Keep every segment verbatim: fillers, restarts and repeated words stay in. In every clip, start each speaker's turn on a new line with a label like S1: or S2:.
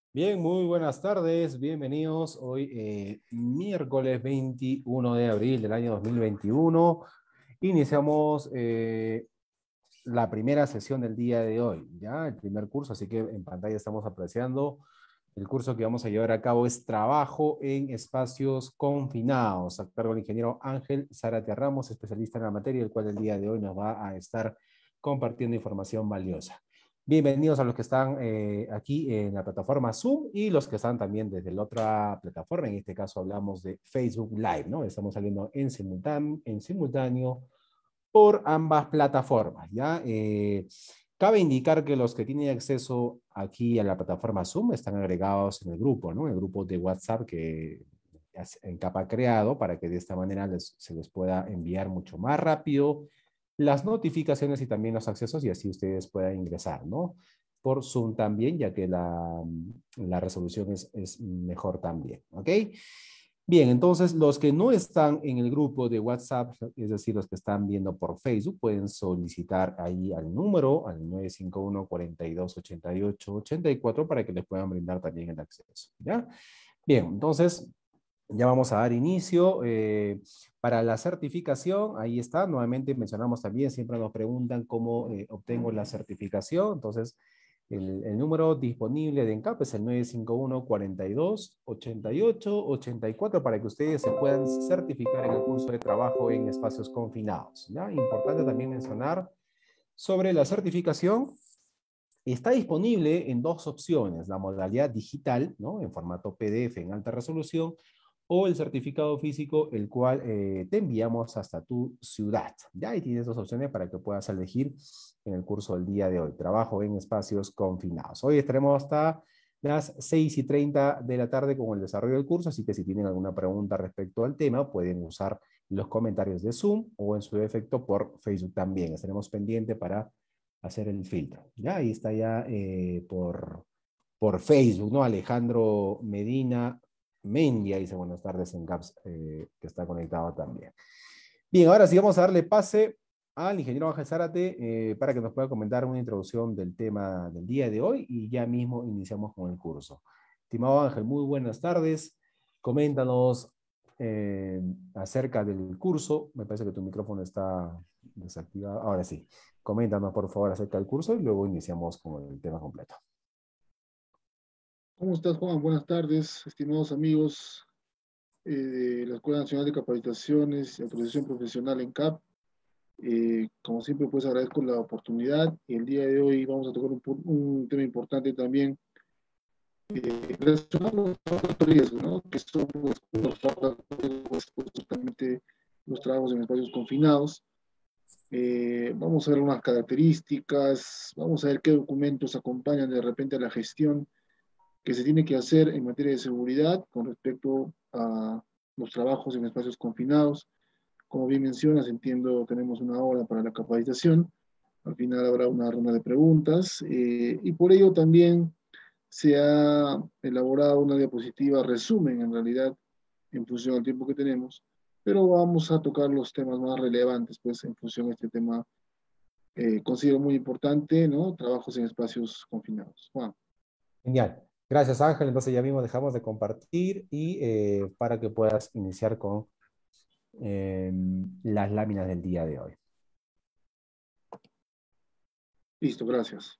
S1: Bien, muy buenas tardes, bienvenidos. Hoy, eh, miércoles veintiuno de abril del año dos mil veintiuno, iniciamos eh, la primera sesión del día de hoy, ya el primer curso, así que en pantalla estamos apreciando el curso que vamos a llevar a cabo es Trabajo en Espacios Confinados, a cargo del ingeniero Ángel Zárate Ramos, especialista en la materia, el cual el día de hoy nos va a estar compartiendo información valiosa. Bienvenidos a los que están eh, aquí en la plataforma Zoom y los que están también desde la otra plataforma. En este caso hablamos de Facebook Live, ¿no? Estamos saliendo en simultáneo, en simultáneo por ambas plataformas, ¿ya? Eh, cabe indicar que los que tienen acceso aquí a la plataforma Zoom están agregados en el grupo, ¿no? El grupo de WhatsApp que en capa creado para que de esta manera les, se les pueda enviar mucho más rápido las notificaciones y también los accesos y así ustedes puedan ingresar, ¿no? Por Zoom también, ya que la, la resolución es, es mejor también, ¿ok? Bien, entonces los que no están en el grupo de WhatsApp, es decir, los que están viendo por Facebook, pueden solicitar ahí al número, al nueve cinco uno, cuatro dos, ocho ocho, ocho cuatro para que les puedan brindar también el acceso, ¿ya? Bien, entonces ya vamos a dar inicio. Eh, para la certificación, ahí está, nuevamente mencionamos también, siempre nos preguntan cómo eh, obtengo la certificación, entonces el, el número disponible de ENCAP es el nueve cinco uno, cuatro dos, ocho ocho, ocho cuatro para que ustedes se puedan certificar en el curso de trabajo en espacios confinados, ¿ya? Importante también mencionar sobre la certificación. Está disponible en dos opciones, la modalidad digital, ¿no? En formato P D F en alta resolución, o el certificado físico, el cual eh, te enviamos hasta tu ciudad. Ya ahí tienes dos opciones para que puedas elegir en el curso del día de hoy. Trabajo en espacios confinados. Hoy estaremos hasta las seis y treinta de la tarde con el desarrollo del curso, así que si tienen alguna pregunta respecto al tema, pueden usar los comentarios de Zoom o en su defecto por Facebook también. Estaremos pendientes para hacer el filtro. Ya ahí está ya eh, por, por Facebook, ¿no? Alejandro Medina Mendia dice buenas tardes en Gaps, eh, que está conectado también. Bien, ahora sí vamos a darle pase al ingeniero Ángel Zárate eh, para que nos pueda comentar una introducción del tema del día de hoy y ya mismo iniciamos con el curso. Estimado Ángel, muy buenas tardes. Coméntanos eh, acerca del curso. Me parece que tu micrófono está desactivado. Ahora sí. Coméntanos, por favor, acerca del curso y luego iniciamos con el tema completo.
S2: ¿Cómo estás, Juan? Buenas tardes, estimados amigos eh, de la Escuela Nacional de Capacitaciones y Autorización Profesional en C A P. Eh, como siempre, pues agradezco la oportunidad y el día de hoy vamos a tocar un, un tema importante también eh, relacionado con los riesgos, ¿no? Que son pues, los trabajos, pues, justamente los trabajos en espacios confinados. Eh, vamos a ver unas características, vamos a ver qué documentos acompañan de repente a la gestión que se tiene que hacer en materia de seguridad con respecto a los trabajos en espacios confinados. Como bien mencionas, entiendo, tenemos una hora para la capacitación. Al final habrá una ronda de preguntas eh, y por ello también se ha elaborado una diapositiva resumen, en realidad, en función del tiempo que tenemos, pero vamos a tocar los temas más relevantes, pues, en función de este tema, eh, considero muy importante, ¿no? Trabajos en espacios confinados. Juan.
S1: Genial. Gracias, Ángel. Entonces ya mismo dejamos de compartir y eh, para que puedas iniciar con eh, las láminas del día de hoy.
S2: Listo, gracias.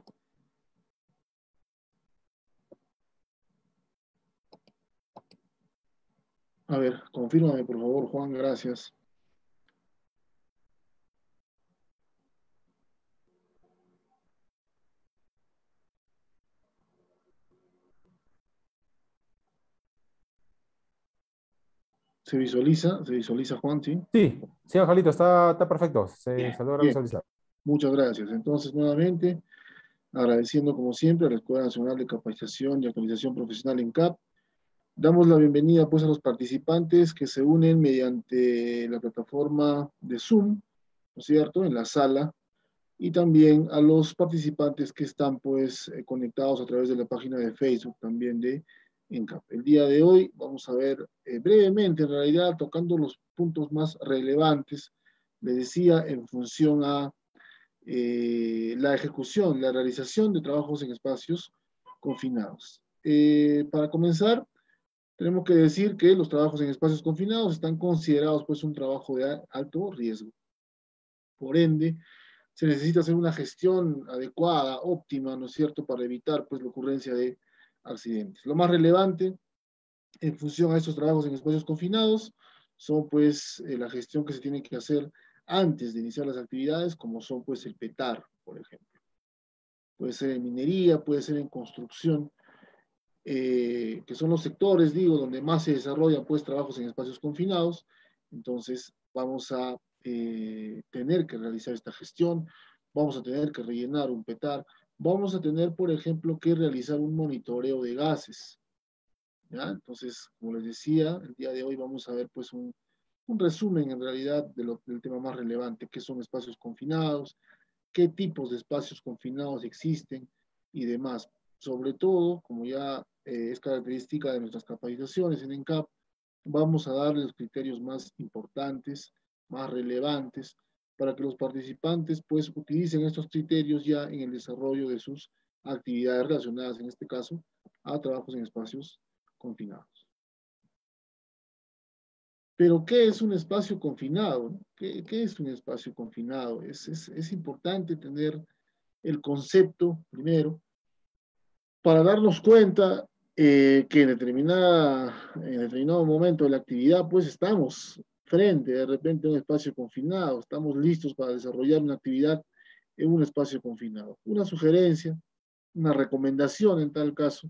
S2: A ver, confírmame, por favor, Juan, gracias. ¿Se visualiza? ¿Se visualiza, Juan? Sí.
S1: Sí, sí, Angelito, está, está perfecto. Se,
S2: Bien,
S1: se logra
S2: bien.
S1: visualizar.
S2: Muchas gracias. Entonces, nuevamente, agradeciendo como siempre a la Escuela Nacional de Capacitación y Actualización Profesional en C A P. Damos la bienvenida pues a los participantes que se unen mediante la plataforma de Zoom, ¿no es cierto?, en la sala, y también a los participantes que están pues eh, conectados a través de la página de Facebook también de ENCAP. El día de hoy vamos a ver eh, brevemente, en realidad, tocando los puntos más relevantes, les decía, en función a eh, la ejecución, la realización de trabajos en espacios confinados. eh, para comenzar, tenemos que decir que los trabajos en espacios confinados están considerados pues un trabajo de alto riesgo. Por ende, se necesita hacer una gestión adecuada, óptima, ¿no es cierto?, para evitar pues la ocurrencia de accidentes. Lo más relevante en función a estos trabajos en espacios confinados son pues eh, la gestión que se tiene que hacer antes de iniciar las actividades, como son pues el petar, por ejemplo. Puede ser en minería, puede ser en construcción, eh, que son los sectores, digo, donde más se desarrollan pues trabajos en espacios confinados. Entonces vamos a eh, tener que realizar esta gestión, vamos a tener que rellenar un petar, vamos a tener, por ejemplo, que realizar un monitoreo de gases, ¿ya? Entonces, como les decía, el día de hoy vamos a ver pues un, un resumen en realidad de lo, del tema más relevante, qué son espacios confinados, qué tipos de espacios confinados existen y demás. Sobre todo, como ya eh, es característica de nuestras capacitaciones en ENCAP, vamos a darle los criterios más importantes, más relevantes, para que los participantes pues utilicen estos criterios ya en el desarrollo de sus actividades relacionadas, en este caso, a trabajos en espacios confinados. Pero, ¿qué es un espacio confinado? ¿Qué, qué es un espacio confinado? Es, es, es importante tener el concepto, primero, para darnos cuenta eh, que en, determinada, en determinado momento de la actividad, pues estamos frente de repente a un espacio confinado, estamos listos para desarrollar una actividad en un espacio confinado. Una sugerencia, una recomendación en tal caso,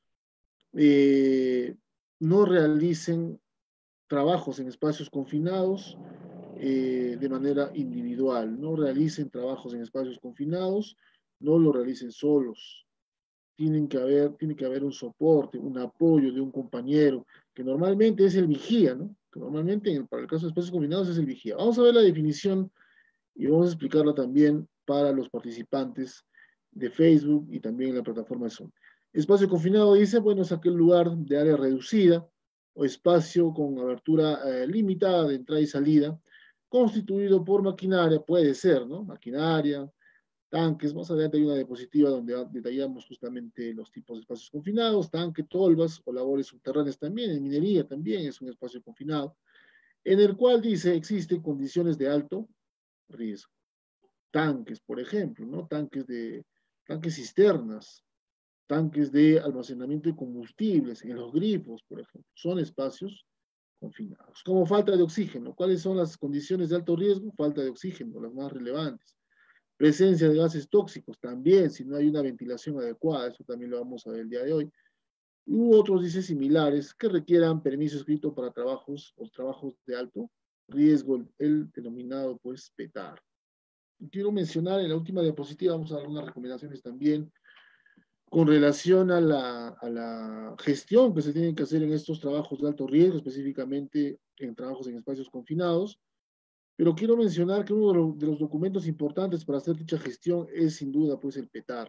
S2: eh, no realicen trabajos en espacios confinados eh, de manera individual, no realicen trabajos en espacios confinados, no lo realicen solos. Tienen que haber, tiene que haber un soporte, un apoyo de un compañero, que normalmente es el vigía, ¿no? Que normalmente, para el caso de espacios confinados, es el vigía. Vamos a ver la definición y vamos a explicarla también para los participantes de Facebook y también en la plataforma de Zoom. Espacio confinado dice, bueno, es aquel lugar de área reducida o espacio con abertura eh, limitada de entrada y salida, constituido por maquinaria, puede ser, ¿no? Maquinaria, tanques, más adelante hay una diapositiva donde detallamos justamente los tipos de espacios confinados, tanque, tolvas o labores subterráneas también, en minería también es un espacio confinado, en el cual dice existen condiciones de alto riesgo. Tanques, por ejemplo, ¿no? Tanques de, tanques cisternas, tanques de almacenamiento de combustibles, en los grifos, por ejemplo, son espacios confinados. Como falta de oxígeno, ¿cuáles son las condiciones de alto riesgo? Falta de oxígeno, las más relevantes. Presencia de gases tóxicos, también, si no hay una ventilación adecuada, eso también lo vamos a ver el día de hoy. Y otros, dice, similares, que requieran permiso escrito para trabajos o trabajos de alto riesgo, el, el denominado, pues, petar. Quiero mencionar en la última diapositiva, vamos a dar unas recomendaciones también con relación a la, a la gestión que se tiene que hacer en estos trabajos de alto riesgo, específicamente en trabajos en espacios confinados. Pero quiero mencionar que uno de los, de los documentos importantes para hacer dicha gestión es sin duda pues el petar,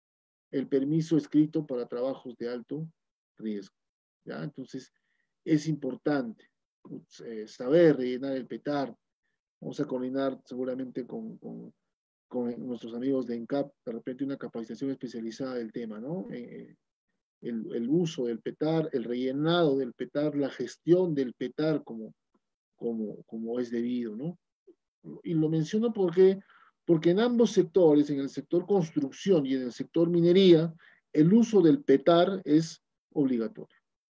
S2: el permiso escrito para trabajos de alto riesgo. ¿Ya? Entonces es importante pues, eh, saber rellenar el petar. Vamos a coordinar seguramente con, con, con nuestros amigos de ENCAP, de repente una capacitación especializada del tema, ¿no? Eh, el, el uso del petar, el rellenado del petar, la gestión del petar como, como, como es debido, ¿no? Y lo menciono porque, porque en ambos sectores, en el sector construcción y en el sector minería, el uso del petar es obligatorio.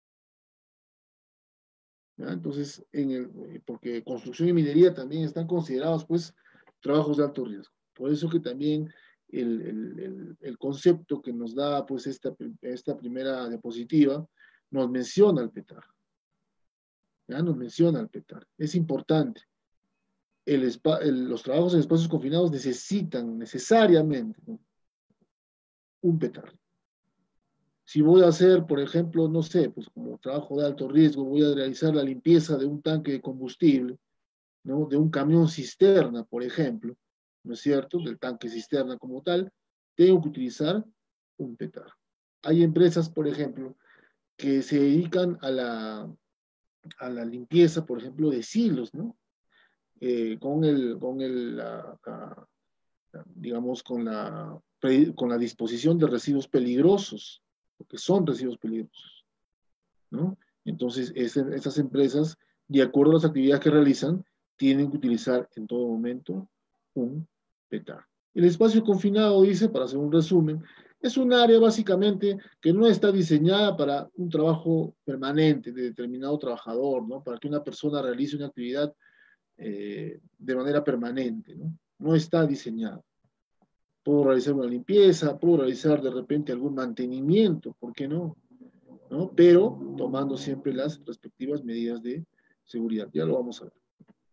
S2: ¿Ya? Entonces, en el, porque construcción y minería también están considerados pues trabajos de alto riesgo. Por eso que también el, el, el, el concepto que nos da pues esta, esta primera diapositiva nos menciona el petar. ¿Ya? Nos menciona el petar. Es importante. El spa, el, los trabajos en espacios confinados necesitan necesariamente, ¿no?, un petar. Si voy a hacer, por ejemplo, no sé, pues como trabajo de alto riesgo, voy a realizar la limpieza de un tanque de combustible, ¿no?, de un camión cisterna, por ejemplo, ¿no es cierto?, del tanque cisterna como tal, tengo que utilizar un petar. Hay empresas, por ejemplo, que se dedican a la, a la limpieza, por ejemplo, de silos, ¿no? Eh, con el, con el, la, la, digamos, con la, con la disposición de residuos peligrosos, porque son residuos peligrosos, ¿no? Entonces, este, estas empresas, de acuerdo a las actividades que realizan, tienen que utilizar en todo momento un petar. El espacio confinado, dice, para hacer un resumen, es un área básicamente que no está diseñada para un trabajo permanente de determinado trabajador, ¿no? Para que una persona realice una actividad eh, de manera permanente, ¿no? No está diseñada. Puedo realizar una limpieza, puedo realizar de repente algún mantenimiento, ¿por qué no? ¿No? Pero tomando siempre las respectivas medidas de seguridad. Ya lo vamos a ver.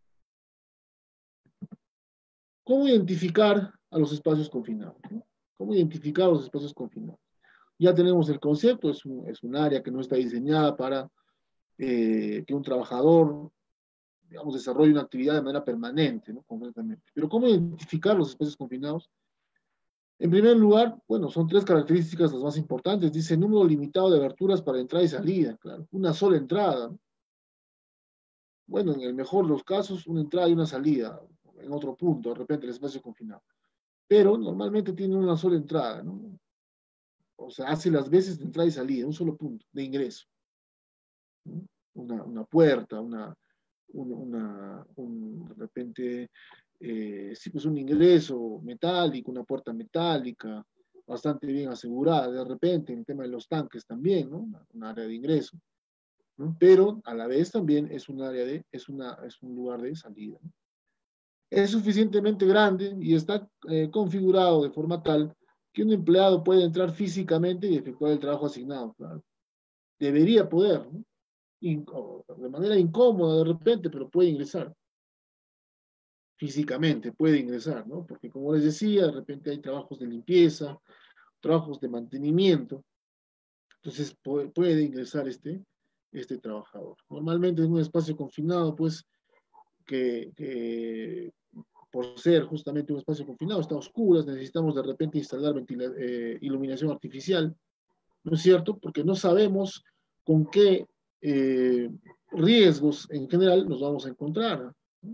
S2: ¿Cómo identificar a los espacios confinados? ¿No? ¿Cómo identificar los espacios confinados? Ya tenemos el concepto, es un, es un área que no está diseñada para eh, que un trabajador, digamos, desarrolle una actividad de manera permanente, ¿no? Concretamente. Pero ¿cómo identificar los espacios confinados? En primer lugar, bueno, son tres características las más importantes. Dice número limitado de aberturas para entrada y salida, claro. Una sola entrada, ¿no? Bueno, en el mejor de los casos, una entrada y una salida, en otro punto, de repente el espacio confinado. Pero normalmente tiene una sola entrada, ¿no? O sea, hace las veces de entrada y salida, un solo punto de ingreso, ¿no? Una, una puerta, una, una, una un, de repente, eh, sí, pues un ingreso metálico, una puerta metálica, bastante bien asegurada, de repente, en el tema de los tanques también, ¿no? Una, una área de ingreso, ¿no? Pero a la vez también es un área de, es, una, es un lugar de salida, ¿no? Es suficientemente grande y está eh, configurado de forma tal que un empleado puede entrar físicamente y efectuar el trabajo asignado, claro. Debería poder, ¿no? In, de manera incómoda de repente, pero puede ingresar. Físicamente puede ingresar, ¿no? Porque como les decía, de repente hay trabajos de limpieza, trabajos de mantenimiento, entonces puede, puede ingresar este, este trabajador. Normalmente en un espacio confinado, pues, que, que por ser justamente un espacio confinado, está a oscuras, necesitamos de repente instalar ventila, eh, iluminación artificial, ¿no es cierto? Porque no sabemos con qué eh, riesgos en general nos vamos a encontrar,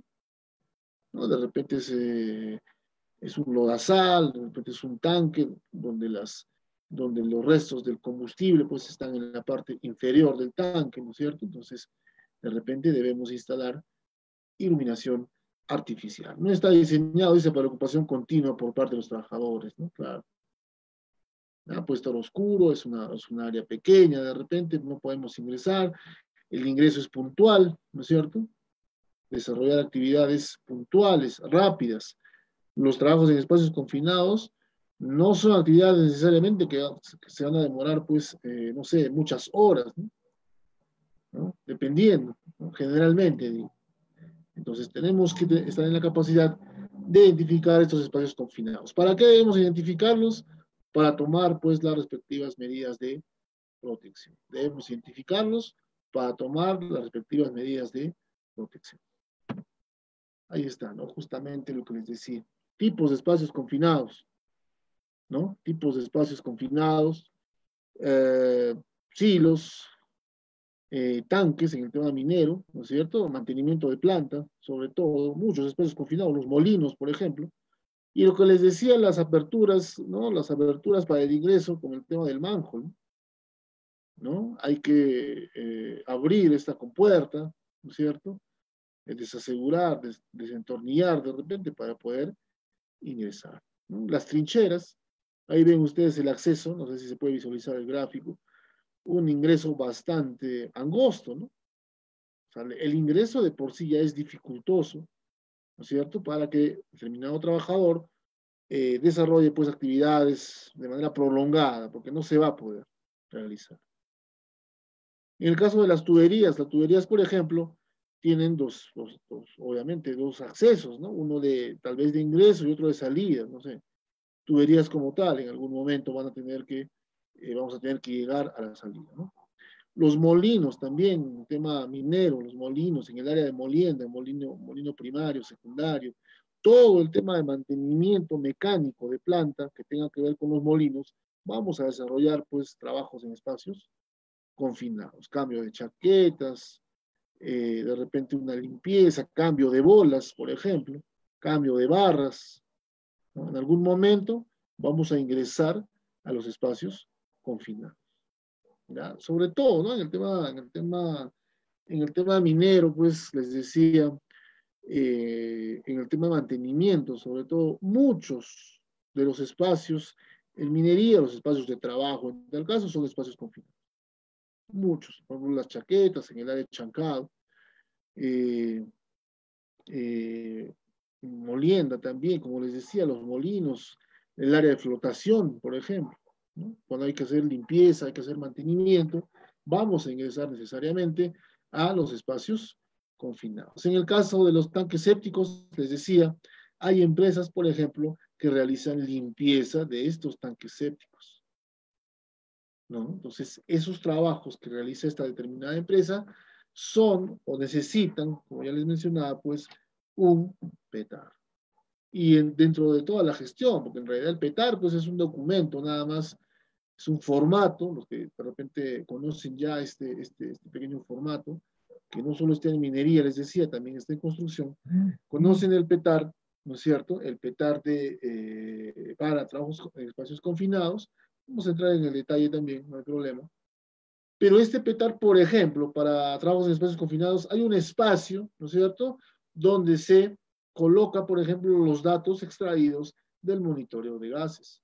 S2: ¿no? De repente es, eh, es un lodazal, de repente es un tanque donde, las, donde los restos del combustible pues están en la parte inferior del tanque, ¿no es cierto? Entonces, de repente debemos instalar iluminación artificial. No está diseñado, dice, para ocupación continua por parte de los trabajadores, ¿no? Claro. ¿No? Puede estar oscuro, es una, es una área pequeña, de repente no podemos ingresar, el ingreso es puntual, ¿no es cierto? Desarrollar actividades puntuales, rápidas. Los trabajos en espacios confinados no son actividades necesariamente que, que se van a demorar, pues, eh, no sé, muchas horas, ¿no? ¿No? Dependiendo, ¿no? Generalmente, digo. Entonces tenemos que estar en la capacidad de identificar estos espacios confinados. ¿Para qué debemos identificarlos? Para tomar pues las respectivas medidas de protección. Debemos identificarlos para tomar las respectivas medidas de protección. Ahí está, ¿no? Justamente lo que les decía. Tipos de espacios confinados, ¿no? Tipos de espacios confinados, eh, silos, Eh, tanques en el tema minero, ¿no es cierto? Mantenimiento de planta, sobre todo, muchos espacios confinados, los molinos, por ejemplo. Y lo que les decía, las aperturas, ¿no? Las aperturas para el ingreso, con el tema del manhole, ¿no? Hay que eh, abrir esta compuerta, ¿no es cierto? Eh, desasegurar, des desentornillar de repente para poder ingresar, ¿no? Las trincheras, ahí ven ustedes el acceso, no sé si se puede visualizar el gráfico, un ingreso bastante angosto, ¿no? O sea, el ingreso de por sí ya es dificultoso, ¿no es cierto? Para que determinado trabajador eh, desarrolle pues actividades de manera prolongada, porque no se va a poder realizar. En el caso de las tuberías, las tuberías, por ejemplo, tienen dos, dos, dos obviamente, dos accesos, ¿no? Uno de, tal vez de ingreso y otro de salida, no sé. Tuberías como tal, en algún momento van a tener que, eh, vamos a tener que llegar a la salida, ¿no? Los molinos también, el tema minero, los molinos, en el área de molienda, molino, molino primario, secundario, todo el tema de mantenimiento mecánico de planta que tenga que ver con los molinos, vamos a desarrollar pues trabajos en espacios confinados, cambio de chaquetas, eh, de repente una limpieza, cambio de bolas, por ejemplo, cambio de barras, ¿no? En algún momento vamos a ingresar a los espacios confinados. ¿ya? Sobre todo, ¿no? En el tema, en el tema, en el tema minero, pues les decía, eh, en el tema de mantenimiento, sobre todo, muchos de los espacios, en minería, los espacios de trabajo, en tal caso, son espacios confinados. Muchos, por ejemplo, las chaquetas, en el área de Chancado, eh, eh, molienda también, como les decía, los molinos, el área de flotación, por ejemplo, ¿no? Cuando hay que hacer limpieza, hay que hacer mantenimiento, vamos a ingresar necesariamente a los espacios confinados. En el caso de los tanques sépticos, les decía, hay empresas, por ejemplo, que realizan limpieza de estos tanques sépticos, ¿no? Entonces, esos trabajos que realiza esta determinada empresa son o necesitan, como ya les mencionaba, pues, un PETAR. Y en, dentro de toda la gestión, porque en realidad el PETAR, pues, es un documento, nada más, es un formato, los que de repente conocen ya este, este, este pequeño formato, que no solo está en minería, les decía, también está en construcción, conocen el PETAR, ¿no es cierto? El PETAR de, eh, para trabajos en espacios confinados, vamos a entrar en el detalle también, no hay problema. Pero este PETAR, por ejemplo, para trabajos en espacios confinados, hay un espacio, ¿no es cierto?, donde se coloca, por ejemplo, los datos extraídos del monitoreo de gases,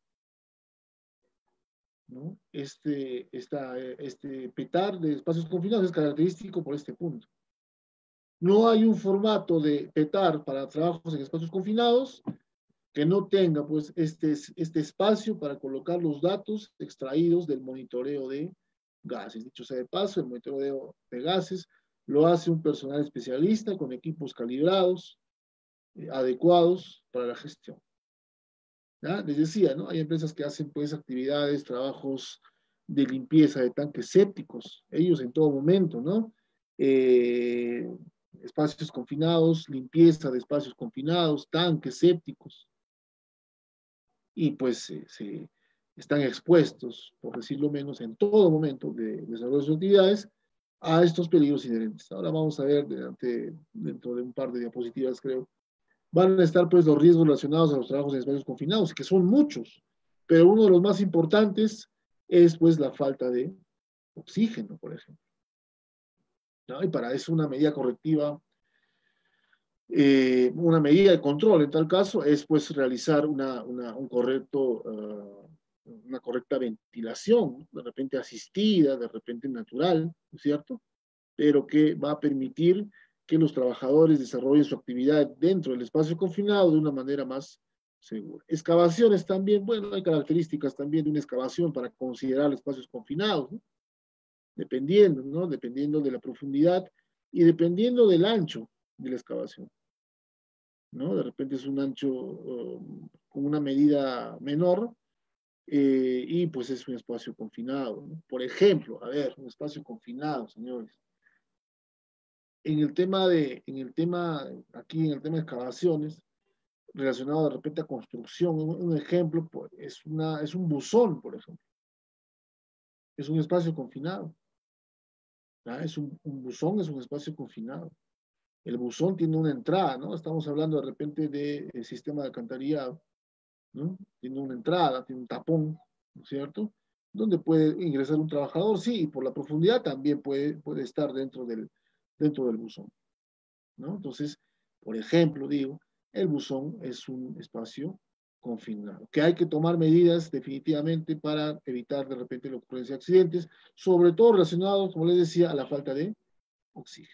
S2: ¿no? Este, esta, este PETAR de espacios confinados es característico por este punto. No hay un formato de PETAR para trabajos en espacios confinados que no tenga, pues, este, este espacio para colocar los datos extraídos del monitoreo de gases. Dicho sea de paso, el monitoreo de gases lo hace un personal especialista con equipos calibrados, eh, adecuados para la gestión. ¿Ya? Les decía, ¿no? Hay empresas que hacen, pues, actividades, trabajos de limpieza de tanques sépticos, ellos en todo momento, ¿no? Eh, espacios confinados, limpieza de espacios confinados, tanques sépticos, y pues eh, se están expuestos, por decirlo menos, en todo momento de desarrollo de sus actividades a estos peligros inherentes. Ahora vamos a ver delante, dentro de un par de diapositivas, creo, van a estar pues los riesgos relacionados a los trabajos en espacios confinados, que son muchos, pero uno de los más importantes es pues la falta de oxígeno, por ejemplo, ¿no? Y para eso una medida correctiva, eh, una medida de control en tal caso es pues realizar una, una, un correcto, uh, una correcta ventilación, de repente asistida, de repente natural, ¿no es cierto? Pero que va a permitir que los trabajadores desarrollen su actividad dentro del espacio confinado de una manera más segura. Excavaciones también, bueno, hay características también de una excavación para considerar espacios confinados, ¿no? Dependiendo, ¿no? Dependiendo de la profundidad y dependiendo del ancho de la excavación, ¿no? De repente es un ancho um, con una medida menor, eh, y pues es un espacio confinado, ¿no? Por ejemplo, a ver, un espacio confinado, señores. En el tema de, en el tema, aquí en el tema de excavaciones, relacionado de repente a construcción, un, un ejemplo pues, es, una, es un buzón, por ejemplo. Es un espacio confinado. ¿Ya? Es un, un buzón, es un espacio confinado. El buzón tiene una entrada, ¿no? Estamos hablando de repente del de sistema de alcantarillado, ¿no? Tiene una entrada, tiene un tapón, ¿no es cierto? Donde puede ingresar un trabajador, sí, y por la profundidad también puede, puede estar dentro del, dentro del buzón, ¿no? Entonces, por ejemplo, digo, el buzón es un espacio confinado, que hay que tomar medidas definitivamente para evitar de repente la ocurrencia de accidentes, sobre todo relacionados, como les decía, a la falta de oxígeno.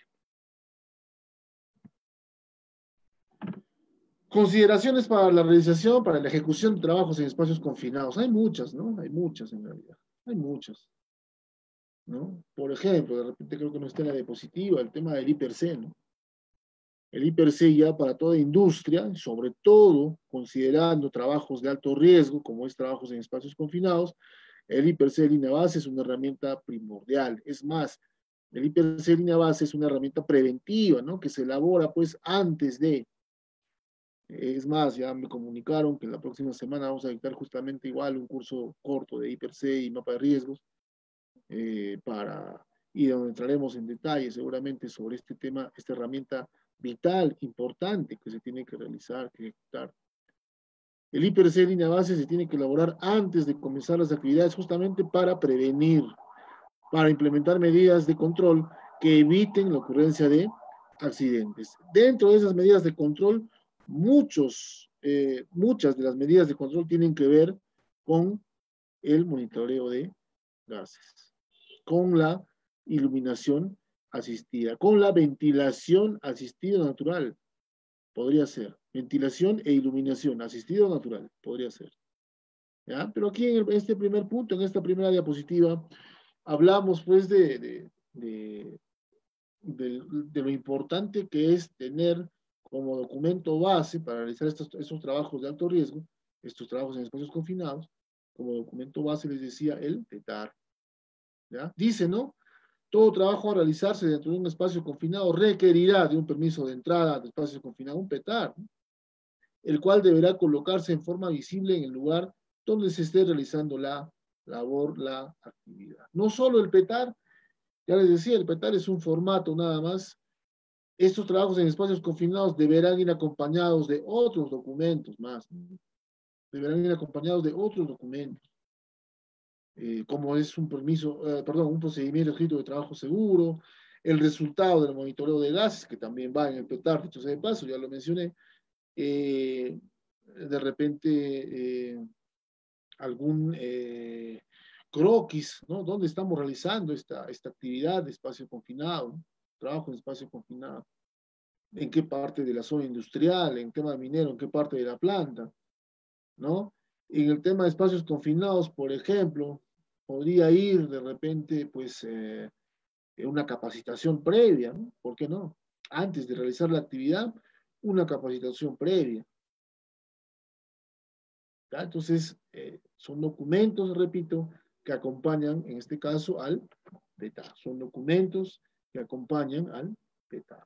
S2: Consideraciones para la realización, para la ejecución de trabajos en espacios confinados. Hay muchas, ¿no? Hay muchas en realidad. Hay muchas, ¿no? Por ejemplo, de repente creo que no está en la diapositiva, el tema del I P R C, ¿no? El I P R C ya para toda industria, sobre todo considerando trabajos de alto riesgo, como es trabajos en espacios confinados, el I P R C de línea base es una herramienta primordial. Es más, el I P R C de línea base es una herramienta preventiva, ¿no? Que se elabora pues antes de. Es más, ya me comunicaron que la próxima semana vamos a dictar justamente igual un curso corto de I P R C y mapa de riesgos, eh, para, y donde entraremos en detalle seguramente sobre este tema, esta herramienta vital, importante que se tiene que realizar, que ejecutar. El I P R C de línea base se tiene que elaborar antes de comenzar las actividades justamente para prevenir, para implementar medidas de control que eviten la ocurrencia de accidentes. Dentro de esas medidas de control, muchos, eh, muchas de las medidas de control tienen que ver con el monitoreo de gases, con la iluminación asistida, con la ventilación asistida natural, podría ser. Ventilación e iluminación asistida natural, podría ser. ¿Ya? Pero aquí en este primer punto, en esta primera diapositiva, hablamos pues de, de, de, de, de lo importante que es tener como documento base para realizar estos, estos trabajos de alto riesgo, estos trabajos en espacios confinados, como documento base les decía el PETAR. ¿Ya? Dice, ¿no? Todo trabajo a realizarse dentro de un espacio confinado requerirá de un permiso de entrada de espacio confinado, un PETAR, ¿no? El cual deberá colocarse en forma visible en el lugar donde se esté realizando la labor, la actividad. No solo el PETAR, ya les decía, el PETAR es un formato nada más. Estos trabajos en espacios confinados deberán ir acompañados de otros documentos más, ¿no? Deberán ir acompañados de otros documentos. Eh, como es un permiso, eh, perdón, un procedimiento escrito de trabajo seguro, el resultado del monitoreo de gases, que también va en el PETAR, dicho sea de paso, ya lo mencioné, eh, de repente eh, algún eh, croquis, ¿no? ¿Dónde estamos realizando esta, esta actividad de espacio confinado, ¿no? Trabajo en espacio confinado? ¿En qué parte de la zona industrial? ¿En tema minero? ¿En qué parte de la planta? ¿No? En el tema de espacios confinados, por ejemplo, podría ir de repente, pues, eh, una capacitación previa, ¿no? ¿Por qué no? Antes de realizar la actividad, una capacitación previa. ¿Ya? Entonces, eh, son documentos, repito, que acompañan, en este caso, al PETAR. Son documentos que acompañan al PETAR.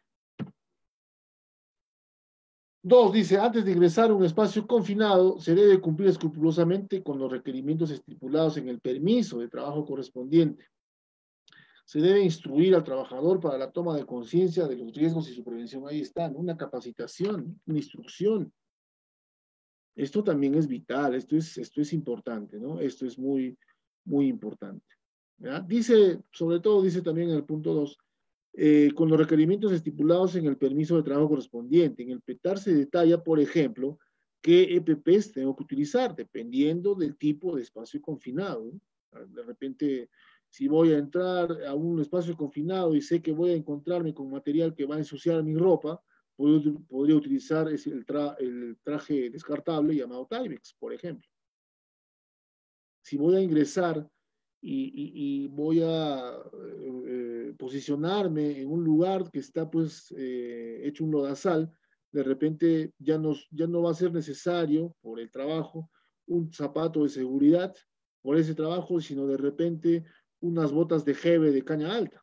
S2: Dos, dice, antes de ingresar a un espacio confinado, se debe cumplir escrupulosamente con los requerimientos estipulados en el permiso de trabajo correspondiente. Se debe instruir al trabajador para la toma de conciencia de los riesgos y su prevención. Ahí está, ¿no? Una capacitación, una instrucción. Esto también es vital, esto es, esto es importante, ¿no? Esto es muy, muy importante. ¿Ya? Dice, sobre todo, dice también en el punto dos, eh, con los requerimientos estipulados en el permiso de trabajo correspondiente. En el PETAR se detalla, por ejemplo, qué E P Ps tengo que utilizar, dependiendo del tipo de espacio confinado, ¿no? De repente, si voy a entrar a un espacio confinado y sé que voy a encontrarme con material que va a ensuciar mi ropa, podría utilizar el, tra el traje descartable llamado Timex, por ejemplo. Si voy a ingresar y, y, y voy a eh, posicionarme en un lugar que está pues eh, hecho un lodazal, de repente ya, nos, ya no va a ser necesario por el trabajo un zapato de seguridad por ese trabajo, sino de repente unas botas de jeve de caña alta,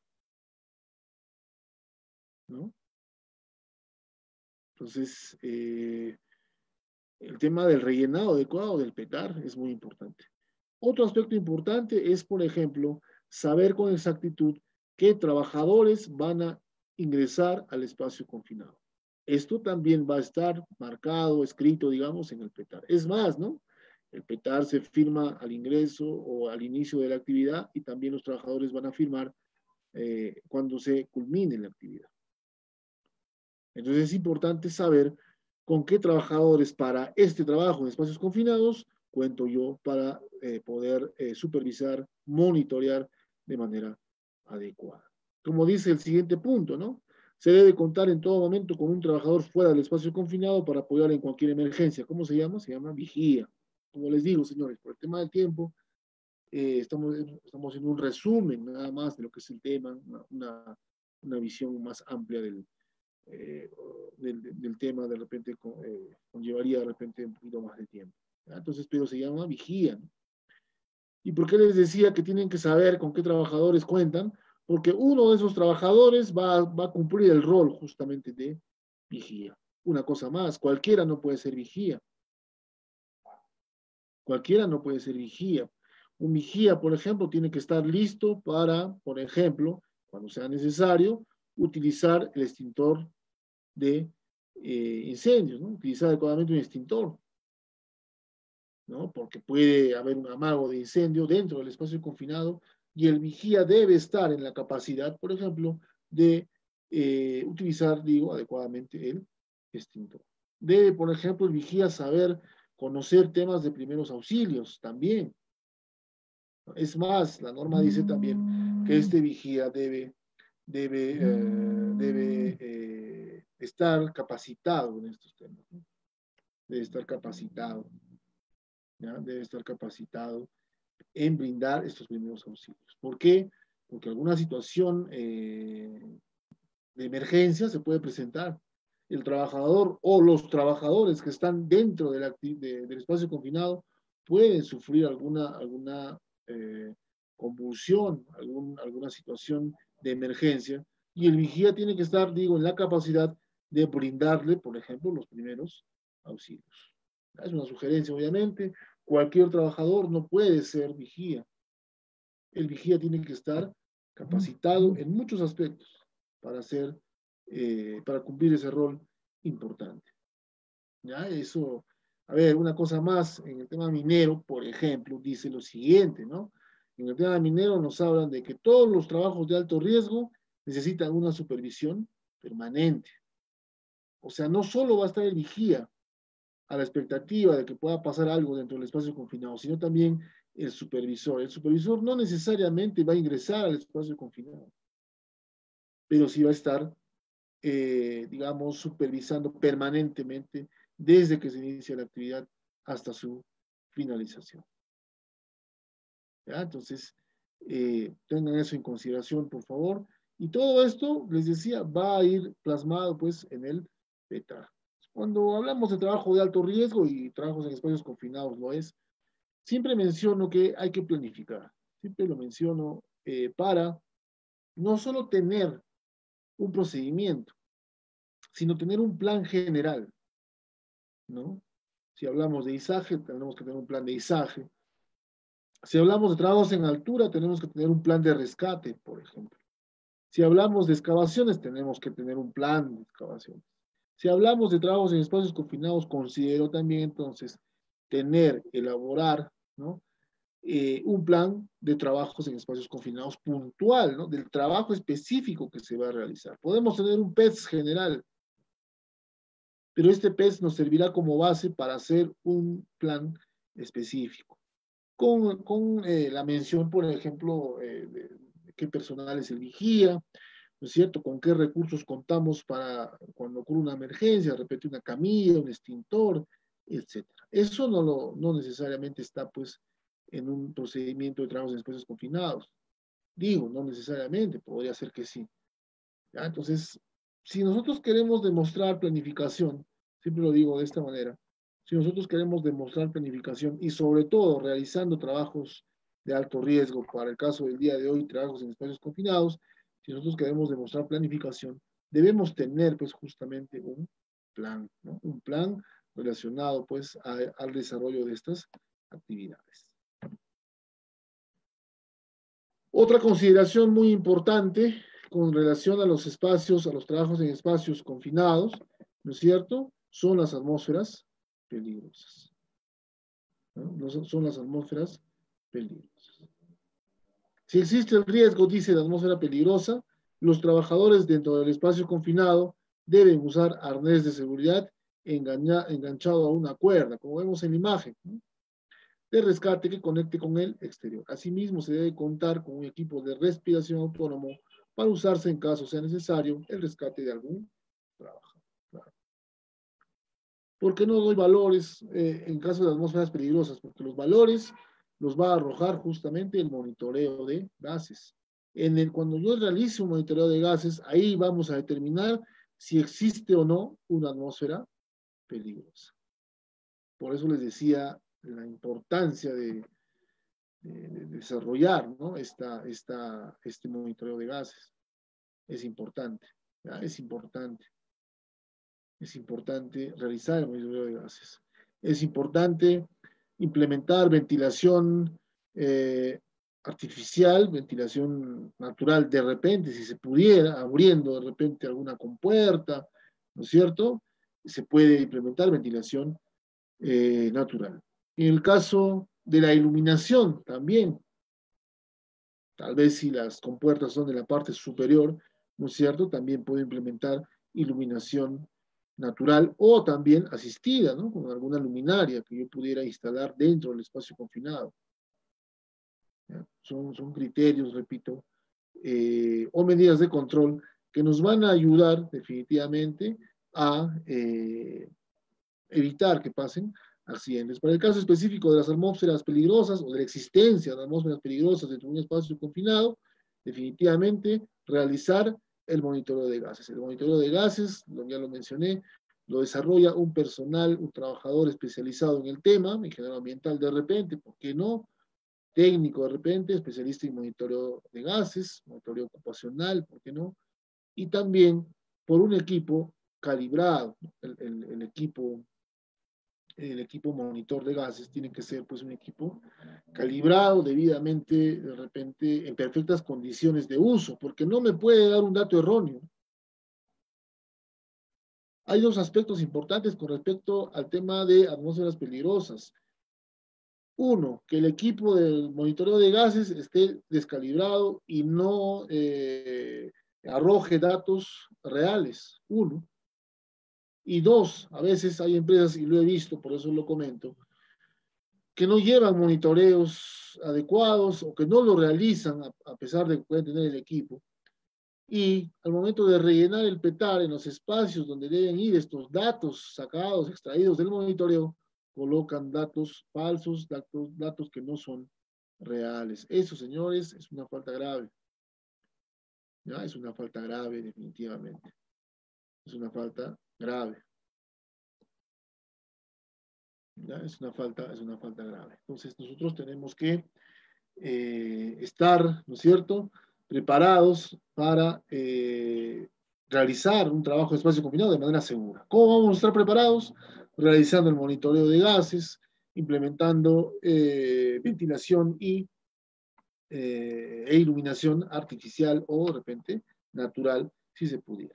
S2: ¿no? Entonces, eh, el tema del rellenado adecuado del PETAR es muy importante. Otro aspecto importante es, por ejemplo, saber con exactitud qué trabajadores van a ingresar al espacio confinado. Esto también va a estar marcado, escrito, digamos, en el PETAR. Es más, ¿no? El PETAR se firma al ingreso o al inicio de la actividad y también los trabajadores van a firmar eh, cuando se culmine la actividad. Entonces es importante saber con qué trabajadores para este trabajo en espacios confinados cuento yo para eh, poder eh, supervisar, monitorear de manera adecuada. Como dice el siguiente punto, ¿no? Se debe contar en todo momento con un trabajador fuera del espacio confinado para apoyar en cualquier emergencia. ¿Cómo se llama? Se llama vigía. Como les digo, señores, por el tema del tiempo, eh, estamos, estamos haciendo un resumen nada más de lo que es el tema, una, una, una visión más amplia del, Eh, del, del tema de repente eh, conllevaría de repente un poquito más de tiempo. ¿Ya? Entonces, pero se llama vigía, ¿no? ¿Y por qué les decía que tienen que saber con qué trabajadores cuentan? Porque uno de esos trabajadores va, va a cumplir el rol justamente de vigía. Una cosa más, cualquiera no puede ser vigía. Cualquiera no puede ser vigía. Un vigía, por ejemplo, tiene que estar listo para, por ejemplo, cuando sea necesario, utilizar el extintor de eh, incendios, ¿no? Utilizar adecuadamente un extintor, ¿no? Porque puede haber un amago de incendio dentro del espacio confinado y el vigía debe estar en la capacidad, por ejemplo, de eh, utilizar, digo, adecuadamente el extintor. Debe, por ejemplo, el vigía saber conocer temas de primeros auxilios también. Es más, la norma dice también que este vigía debe, debe, eh, debe eh, estar capacitado en estos temas, ¿no? Debe estar capacitado, ¿ya? Debe estar capacitado en brindar estos primeros auxilios. ¿Por qué? Porque alguna situación eh, de emergencia se puede presentar. El trabajador o los trabajadores que están dentro de la, de, del espacio confinado pueden sufrir alguna, alguna eh, convulsión, algún, alguna situación de emergencia, y el vigía tiene que estar, digo, en la capacidad de brindarle, por ejemplo, los primeros auxilios. Es una sugerencia, obviamente. Cualquier trabajador no puede ser vigía. El vigía tiene que estar capacitado en muchos aspectos para hacer, eh, para cumplir ese rol importante. ¿Ya? Eso, a ver, una cosa más, en el tema minero, por ejemplo, dice lo siguiente, ¿no? En el tema minero nos hablan de que todos los trabajos de alto riesgo necesitan una supervisión permanente. O sea, no solo va a estar el vigía a la expectativa de que pueda pasar algo dentro del espacio confinado, sino también el supervisor. El supervisor no necesariamente va a ingresar al espacio confinado, pero sí va a estar, eh, digamos, supervisando permanentemente desde que se inicia la actividad hasta su finalización. ¿Ya? Entonces, eh, tengan eso en consideración, por favor. Y todo esto, les decía, va a ir plasmado, pues, en el P E T A. Cuando hablamos de trabajo de alto riesgo y trabajos en espacios confinados, lo es, siempre menciono que hay que planificar. Siempre lo menciono eh, para no solo tener un procedimiento, sino tener un plan general, ¿no? Si hablamos de izaje, tenemos que tener un plan de izaje. Si hablamos de trabajos en altura, tenemos que tener un plan de rescate, por ejemplo. Si hablamos de excavaciones, tenemos que tener un plan de excavaciones. Si hablamos de trabajos en espacios confinados, considero también entonces tener, elaborar, ¿no? Eh, un plan de trabajos en espacios confinados puntual, ¿no? Del trabajo específico que se va a realizar. Podemos tener un P E S general, pero este P E S nos servirá como base para hacer un plan específico. Con, con eh, la mención, por ejemplo, eh, de, de qué personal es el vigía, ¿no es cierto? Con qué recursos contamos para cuando ocurre una emergencia, de repente una camilla, un extintor, etcétera. Eso no, lo, no necesariamente está, pues, en un procedimiento de trabajos en espacios confinados. Digo, no necesariamente, podría ser que sí. ¿Ya? Entonces, si nosotros queremos demostrar planificación, siempre lo digo de esta manera, si nosotros queremos demostrar planificación y sobre todo realizando trabajos de alto riesgo, para el caso del día de hoy, trabajos en espacios confinados, si nosotros queremos demostrar planificación, debemos tener pues justamente un plan, ¿no? Un plan relacionado pues a, al desarrollo de estas actividades. Otra consideración muy importante con relación a los espacios, a los trabajos en espacios confinados, ¿no es cierto? Son las atmósferas peligrosas. ¿No? Son las atmósferas peligrosas. Si existe el riesgo, dice la atmósfera peligrosa, los trabajadores dentro del espacio confinado deben usar arnés de seguridad engaña, enganchado a una cuerda, como vemos en la imagen, ¿no? De rescate que conecte con el exterior. Asimismo, se debe contar con un equipo de respiración autónomo para usarse en caso sea necesario el rescate de algún trabajo. Claro. ¿Por qué no doy valores eh, en caso de atmósferas peligrosas? Porque los valores los va a arrojar justamente el monitoreo de gases. En el, cuando yo realice un monitoreo de gases, ahí vamos a determinar si existe o no una atmósfera peligrosa. Por eso les decía la importancia de, de, de desarrollar, ¿no? esta, esta, este monitoreo de gases. Es importante, ¿ya? Es importante. Es importante realizar el monitoreo de gases. Es importante implementar ventilación eh, artificial, ventilación natural, de repente, si se pudiera, abriendo de repente alguna compuerta, ¿no es cierto? Se puede implementar ventilación eh, natural. En el caso de la iluminación, también Tal vez si las compuertas son de la parte superior, ¿no es cierto? También puedo implementar iluminación natural o también asistida, ¿no? Con alguna luminaria que yo pudiera instalar dentro del espacio confinado. Son, son criterios, repito, eh, o medidas de control que nos van a ayudar definitivamente a eh, evitar que pasen accidentes. Para el caso específico de las atmósferas peligrosas o de la existencia de atmósferas peligrosas dentro de un espacio confinado, definitivamente realizar el monitoreo de gases. El monitoreo de gases, ya lo mencioné, lo desarrolla un personal, un trabajador especializado en el tema, ingeniero ambiental de repente, ¿por qué no? Técnico de repente, especialista en monitoreo de gases, monitoreo ocupacional, ¿por qué no? Y también por un equipo calibrado, el, el, el equipo el equipo monitor de gases tiene que ser pues un equipo calibrado debidamente, de repente en perfectas condiciones de uso, porque no me puede dar un dato erróneo. Hay dos aspectos importantes con respecto al tema de atmósferas peligrosas. Uno, que el equipo de monitoreo de gases esté descalibrado y no eh, arroje datos reales. Uno. Y dos, a veces hay empresas, y lo he visto, por eso lo comento, que no llevan monitoreos adecuados o que no lo realizan a, a pesar de que pueden tener el equipo. Y al momento de rellenar el petar en los espacios donde deben ir estos datos sacados, extraídos del monitoreo, colocan datos falsos, datos, datos que no son reales. Eso, señores, es una falta grave. ¿Ya? Es una falta grave, definitivamente. Es una falta grave. ¿Ya? Es una falta, es una falta grave. Entonces, nosotros tenemos que eh, estar, ¿no es cierto?, preparados para eh, realizar un trabajo de espacio confinado de manera segura. ¿Cómo vamos a estar preparados? Realizando el monitoreo de gases, implementando eh, ventilación y, eh, e iluminación artificial o, de repente, natural, si se pudiera.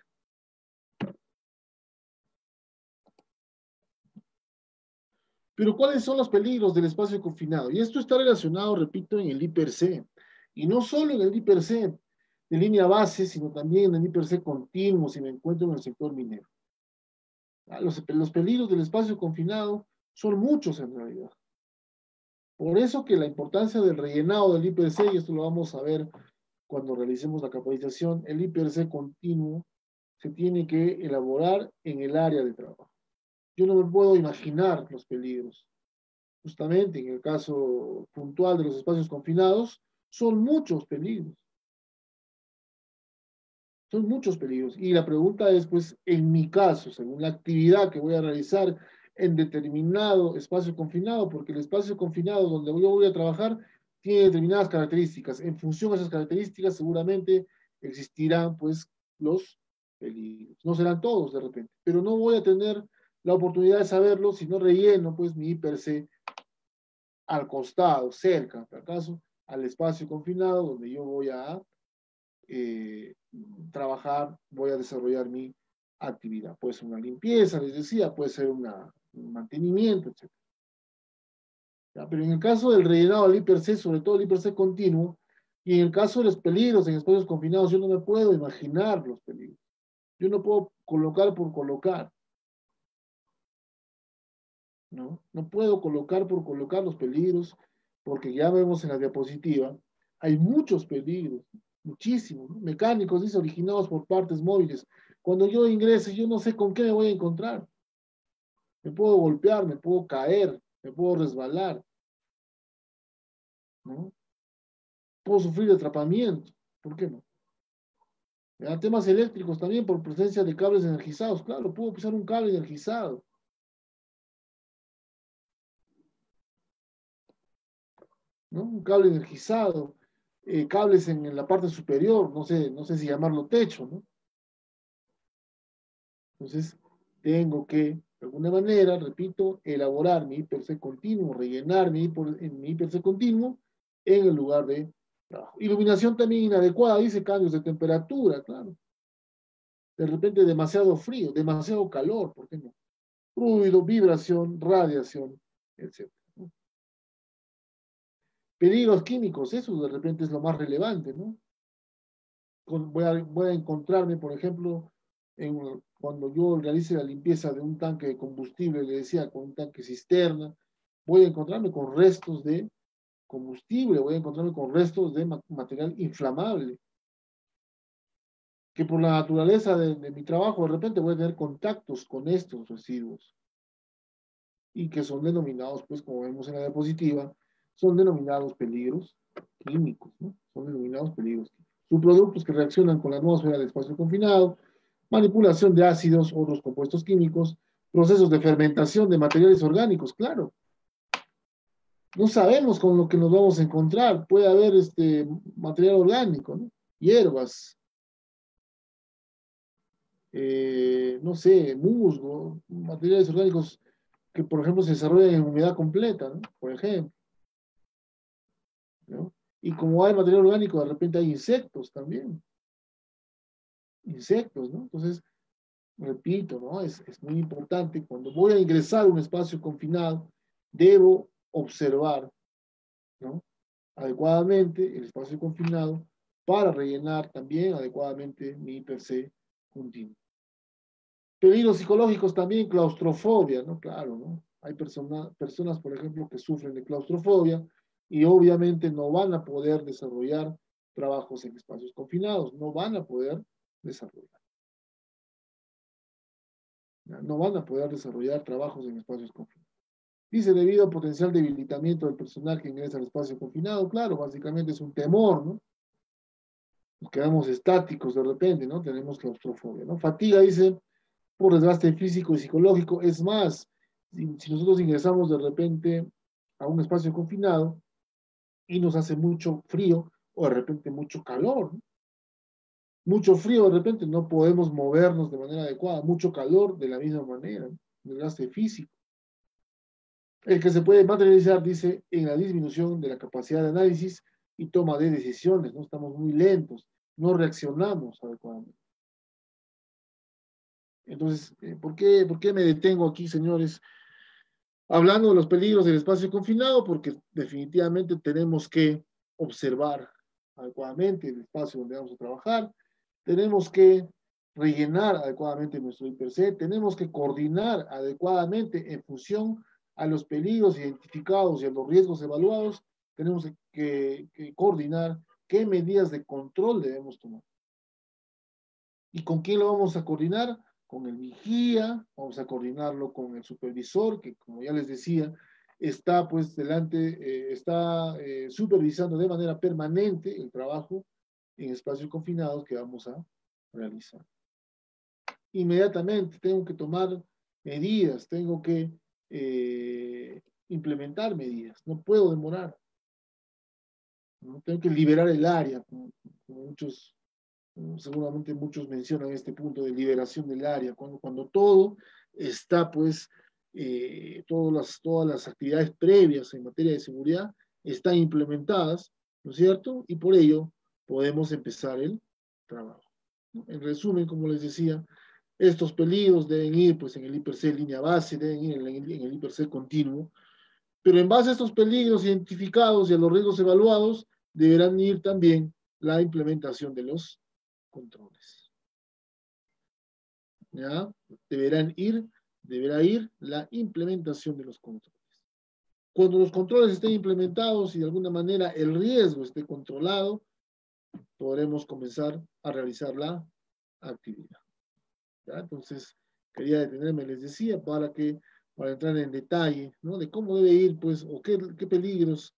S2: Pero ¿cuáles son los peligros del espacio confinado? Y esto está relacionado, repito, en el I P R C. Y no solo en el I P R C de línea base, sino también en el I P R C continuo, si me encuentro en el sector minero. Los, los peligros del espacio confinado son muchos en realidad. Por eso que la importancia del rellenado del I P R C, y esto lo vamos a ver cuando realicemos la capacitación, el I P R C continuo se tiene que elaborar en el área de trabajo. Yo no me puedo imaginar los peligros. Justamente en el caso puntual de los espacios confinados, son muchos peligros. Son muchos peligros. Y la pregunta es, pues, en mi caso, según la actividad que voy a realizar en determinado espacio confinado, porque el espacio confinado donde yo voy a trabajar tiene determinadas características. En función de esas características, seguramente existirán, pues, los peligros. No serán todos de repente, pero no voy a tener la oportunidad de saberlo si no relleno, pues, mi I P R C al costado, cerca, por acaso, al espacio confinado donde yo voy a eh, trabajar, voy a desarrollar mi actividad. Puede ser una limpieza, les decía, puede ser una, un mantenimiento, etcétera. ¿Ya? Pero en el caso del rellenado del I P R C, sobre todo el I P R C continuo, y en el caso de los peligros en espacios confinados, yo no me puedo imaginar los peligros. Yo no puedo colocar por colocar. ¿No? No puedo colocar por colocar los peligros, porque ya vemos en la diapositiva, hay muchos peligros, muchísimos, ¿no? Mecánicos, dice, originados por partes móviles. Cuando yo ingrese, yo no sé con qué me voy a encontrar. Me puedo golpear, me puedo caer, me puedo resbalar, ¿no? Puedo sufrir de atrapamiento, ¿por qué no? ¿Ya? Temas eléctricos también por presencia de cables energizados, claro, puedo pisar un cable energizado. ¿No? Un cable energizado, eh, cables en, en la parte superior, no sé, no sé si llamarlo techo, ¿no? Entonces, tengo que, de alguna manera, repito, elaborar mi I P R C continuo, rellenar mi, mi I P R C continuo en el lugar de trabajo. Iluminación también inadecuada, dice cambios de temperatura, claro. De repente demasiado frío, demasiado calor, ¿por qué no? Ruido, vibración, radiación, etcétera. Peligros químicos, eso de repente es lo más relevante, ¿no? Con, voy, a, voy a encontrarme, por ejemplo, en, cuando yo realice la limpieza de un tanque de combustible, le decía, con un tanque cisterna, voy a encontrarme con restos de combustible, voy a encontrarme con restos de ma material inflamable, que por la naturaleza de, de mi trabajo, de repente voy a tener contactos con estos residuos, y que son denominados, pues como vemos en la diapositiva, son denominados peligros químicos, ¿no? Son denominados peligros químicos. Subproductos que reaccionan con la atmósfera del espacio confinado, manipulación de ácidos, otros compuestos químicos, procesos de fermentación de materiales orgánicos, claro. No sabemos con lo que nos vamos a encontrar. Puede haber este material orgánico, ¿no? Hierbas, eh, no sé, musgo, materiales orgánicos que, por ejemplo, se desarrollan en humedad completa, ¿no? Por ejemplo, ¿no? Y como hay material orgánico, de repente hay insectos también. Insectos, ¿no? Entonces, repito, ¿no? Es, es muy importante. Cuando voy a ingresar a un espacio confinado, debo observar, ¿no? Adecuadamente el espacio confinado para rellenar también adecuadamente mi I P C continuo. Peligros psicológicos también, claustrofobia, ¿no? Claro, ¿no? Hay persona, personas, por ejemplo, que sufren de claustrofobia y obviamente no van a poder desarrollar trabajos en espacios confinados, no van a poder desarrollar. No van a poder desarrollar trabajos en espacios confinados. Dice, debido al potencial debilitamiento del personal que ingresa al espacio confinado, claro, básicamente es un temor, ¿no? Nos quedamos estáticos de repente, ¿no? Tenemos claustrofobia, ¿no? Fatiga, dice, por desgaste físico y psicológico. Es más, si, si nosotros ingresamos de repente a un espacio confinado y nos hace mucho frío o de repente mucho calor, ¿no? Mucho frío, de repente no podemos movernos de manera adecuada, mucho calor de la misma manera, ¿no? Desgaste físico. El que se puede materializar, dice, en la disminución de la capacidad de análisis y toma de decisiones, ¿no? Estamos muy lentos, no reaccionamos adecuadamente. Entonces, ¿por qué, por qué me detengo aquí, señores? Hablando de los peligros del espacio confinado, porque definitivamente tenemos que observar adecuadamente el espacio donde vamos a trabajar, tenemos que rellenar adecuadamente nuestro I P C, tenemos que coordinar adecuadamente en función a los peligros identificados y a los riesgos evaluados, tenemos que, que coordinar qué medidas de control debemos tomar. ¿Y con quién lo vamos a coordinar? Con el vigía, vamos a coordinarlo con el supervisor, que como ya les decía, está pues delante, eh, está eh, supervisando de manera permanente el trabajo en espacios confinados que vamos a realizar. Inmediatamente tengo que tomar medidas, tengo que eh, implementar medidas, no puedo demorar. ¿No? Tengo que liberar el área, como, como muchos seguramente muchos mencionan este punto de liberación del área, cuando, cuando todo está, pues, eh, todas, las, todas las actividades previas en materia de seguridad están implementadas, ¿no es cierto? Y por ello podemos empezar el trabajo. En resumen, como les decía, estos peligros deben ir, pues, en el I P C línea base, deben ir en el, en el I P C continuo, pero en base a estos peligros identificados y a los riesgos evaluados, deberán ir también la implementación de los controles. ¿Ya? Deberán ir, deberá ir la implementación de los controles. Cuando los controles estén implementados y de alguna manera el riesgo esté controlado, podremos comenzar a realizar la actividad. ¿Ya? Entonces, quería detenerme, les decía, para que, para entrar en detalle, ¿no? De cómo debe ir, pues, o qué, qué peligros.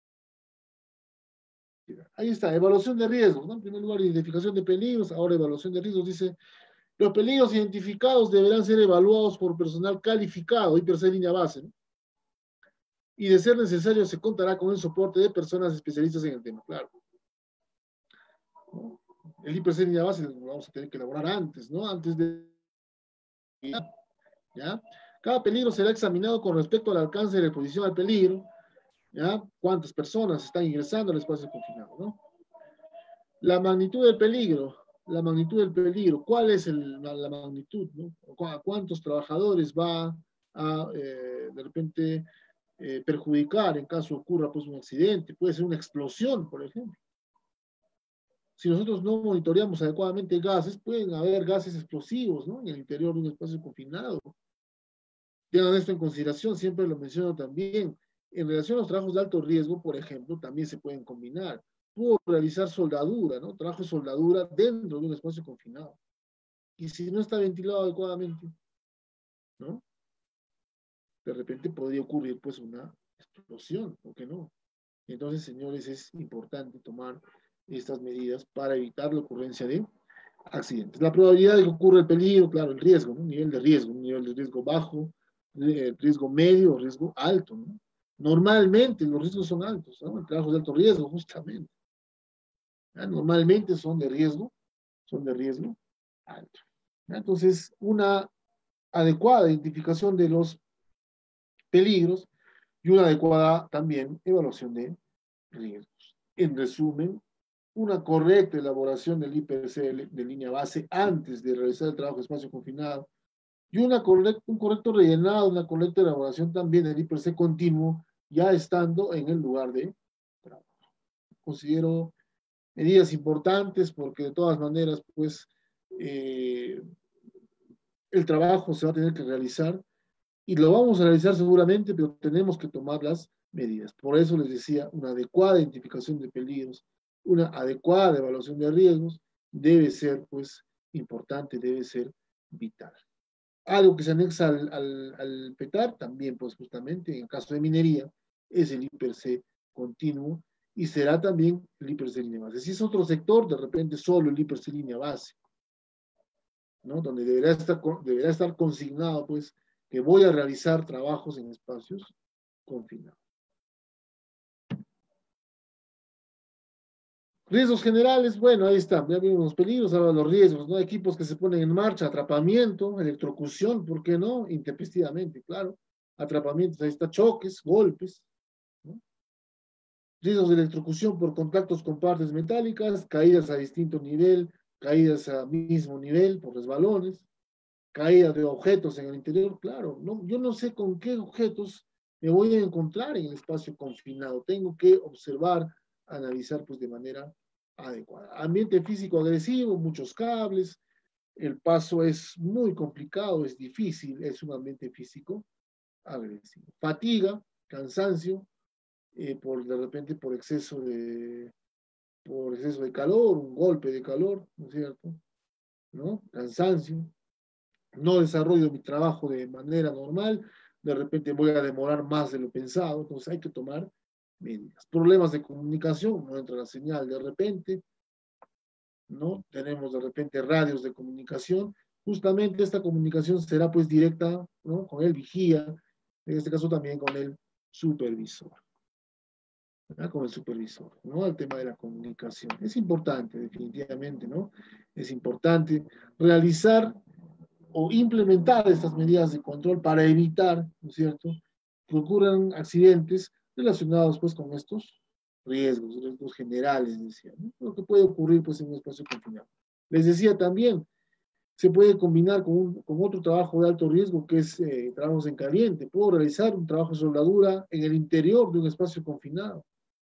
S2: Ahí está, evaluación de riesgos, ¿no? En primer lugar, identificación de peligros, ahora evaluación de riesgos, dice, los peligros identificados deberán ser evaluados por personal calificado, I P C línea base, ¿no? Y de ser necesario se contará con el soporte de personas especialistas en el tema, claro. ¿No? El I P C línea base lo vamos a tener que elaborar antes, ¿no? Antes de... ¿Ya? Cada peligro será examinado con respecto al alcance de la exposición al peligro, ¿ya? Cuántas personas están ingresando al espacio confinado, ¿no? La magnitud del peligro, la magnitud del peligro, ¿cuál es el, la, la magnitud, ¿no? ¿A cuántos trabajadores va a, eh, de repente, eh, perjudicar en caso ocurra pues, un accidente, puede ser una explosión, por ejemplo. Si nosotros no monitoreamos adecuadamente gases, pueden haber gases explosivos, ¿no? En el interior de un espacio confinado. Tengan esto en consideración, siempre lo menciono también. En relación a los trabajos de alto riesgo, por ejemplo, también se pueden combinar. Puedo realizar soldadura, ¿no? Trabajo de soldadura dentro de un espacio confinado. Y si no está ventilado adecuadamente, ¿no? De repente podría ocurrir pues una explosión, ¿por qué no? Entonces, señores, es importante tomar estas medidas para evitar la ocurrencia de accidentes. La probabilidad de que ocurra el peligro, claro, el riesgo, ¿no? Un nivel de riesgo, un nivel de riesgo bajo, riesgo medio o riesgo alto, ¿no? Normalmente los riesgos son altos, ¿no? En trabajos de alto riesgo, justamente. ¿Ya? Normalmente son de riesgo, son de riesgo alto. ¿Ya? Entonces, una adecuada identificación de los peligros y una adecuada también evaluación de riesgos. En resumen, una correcta elaboración del I P C de línea base antes de realizar el trabajo de espacio confinado y una correcta, un correcto rellenado, una correcta elaboración también del I P C continuo ya estando en el lugar de trabajo. Considero medidas importantes porque de todas maneras, pues, eh, el trabajo se va a tener que realizar y lo vamos a realizar seguramente, pero tenemos que tomar las medidas. Por eso les decía, una adecuada identificación de peligros, una adecuada evaluación de riesgos debe ser, pues, importante, debe ser vital. Algo que se anexa al, al, al PETAR, también, pues, justamente, en el caso de minería, es el I P C continuo y será también el I P C línea base. Si es otro sector, de repente solo el I P C línea base, ¿no? Donde deberá estar, deberá estar consignado, pues, que voy a realizar trabajos en espacios confinados. Riesgos generales, bueno, ahí están, ya vimos los peligros, ahora los riesgos, ¿no? Equipos que se ponen en marcha, atrapamiento, electrocución, ¿por qué no? Intempestivamente, claro. Atrapamientos, ahí está, choques, golpes, ¿no? Riesgos de electrocución por contactos con partes metálicas, caídas a distinto nivel, caídas a mismo nivel por resbalones, caída de objetos en el interior, claro, no, yo no sé con qué objetos me voy a encontrar en el espacio confinado, tengo que observar, analizar pues de manera adecuada. Ambiente físico agresivo, muchos cables, el paso es muy complicado, es difícil, es un ambiente físico agresivo. Fatiga, cansancio, eh, por de repente por exceso de, por exceso de calor, un golpe de calor, ¿no es cierto? ¿No? Cansancio, no desarrollo mi trabajo de manera normal, de repente voy a demorar más de lo pensado, entonces hay que tomar medidas. Problemas de comunicación, no entra la señal de repente, ¿no? Tenemos de repente radios de comunicación, justamente esta comunicación será pues directa, ¿no? Con el vigía, en este caso también con el supervisor, ¿verdad? Con el supervisor, ¿no? El tema de la comunicación. Es importante, definitivamente, ¿no? Es importante realizar o implementar estas medidas de control para evitar, ¿no es cierto?, que ocurran accidentes relacionados pues con estos riesgos, riesgos generales, decía, ¿no? Lo que puede ocurrir pues en un espacio confinado. Les decía también, se puede combinar con, un, con otro trabajo de alto riesgo que es eh, trabajos en caliente. Puedo realizar un trabajo de soldadura en el interior de un espacio confinado.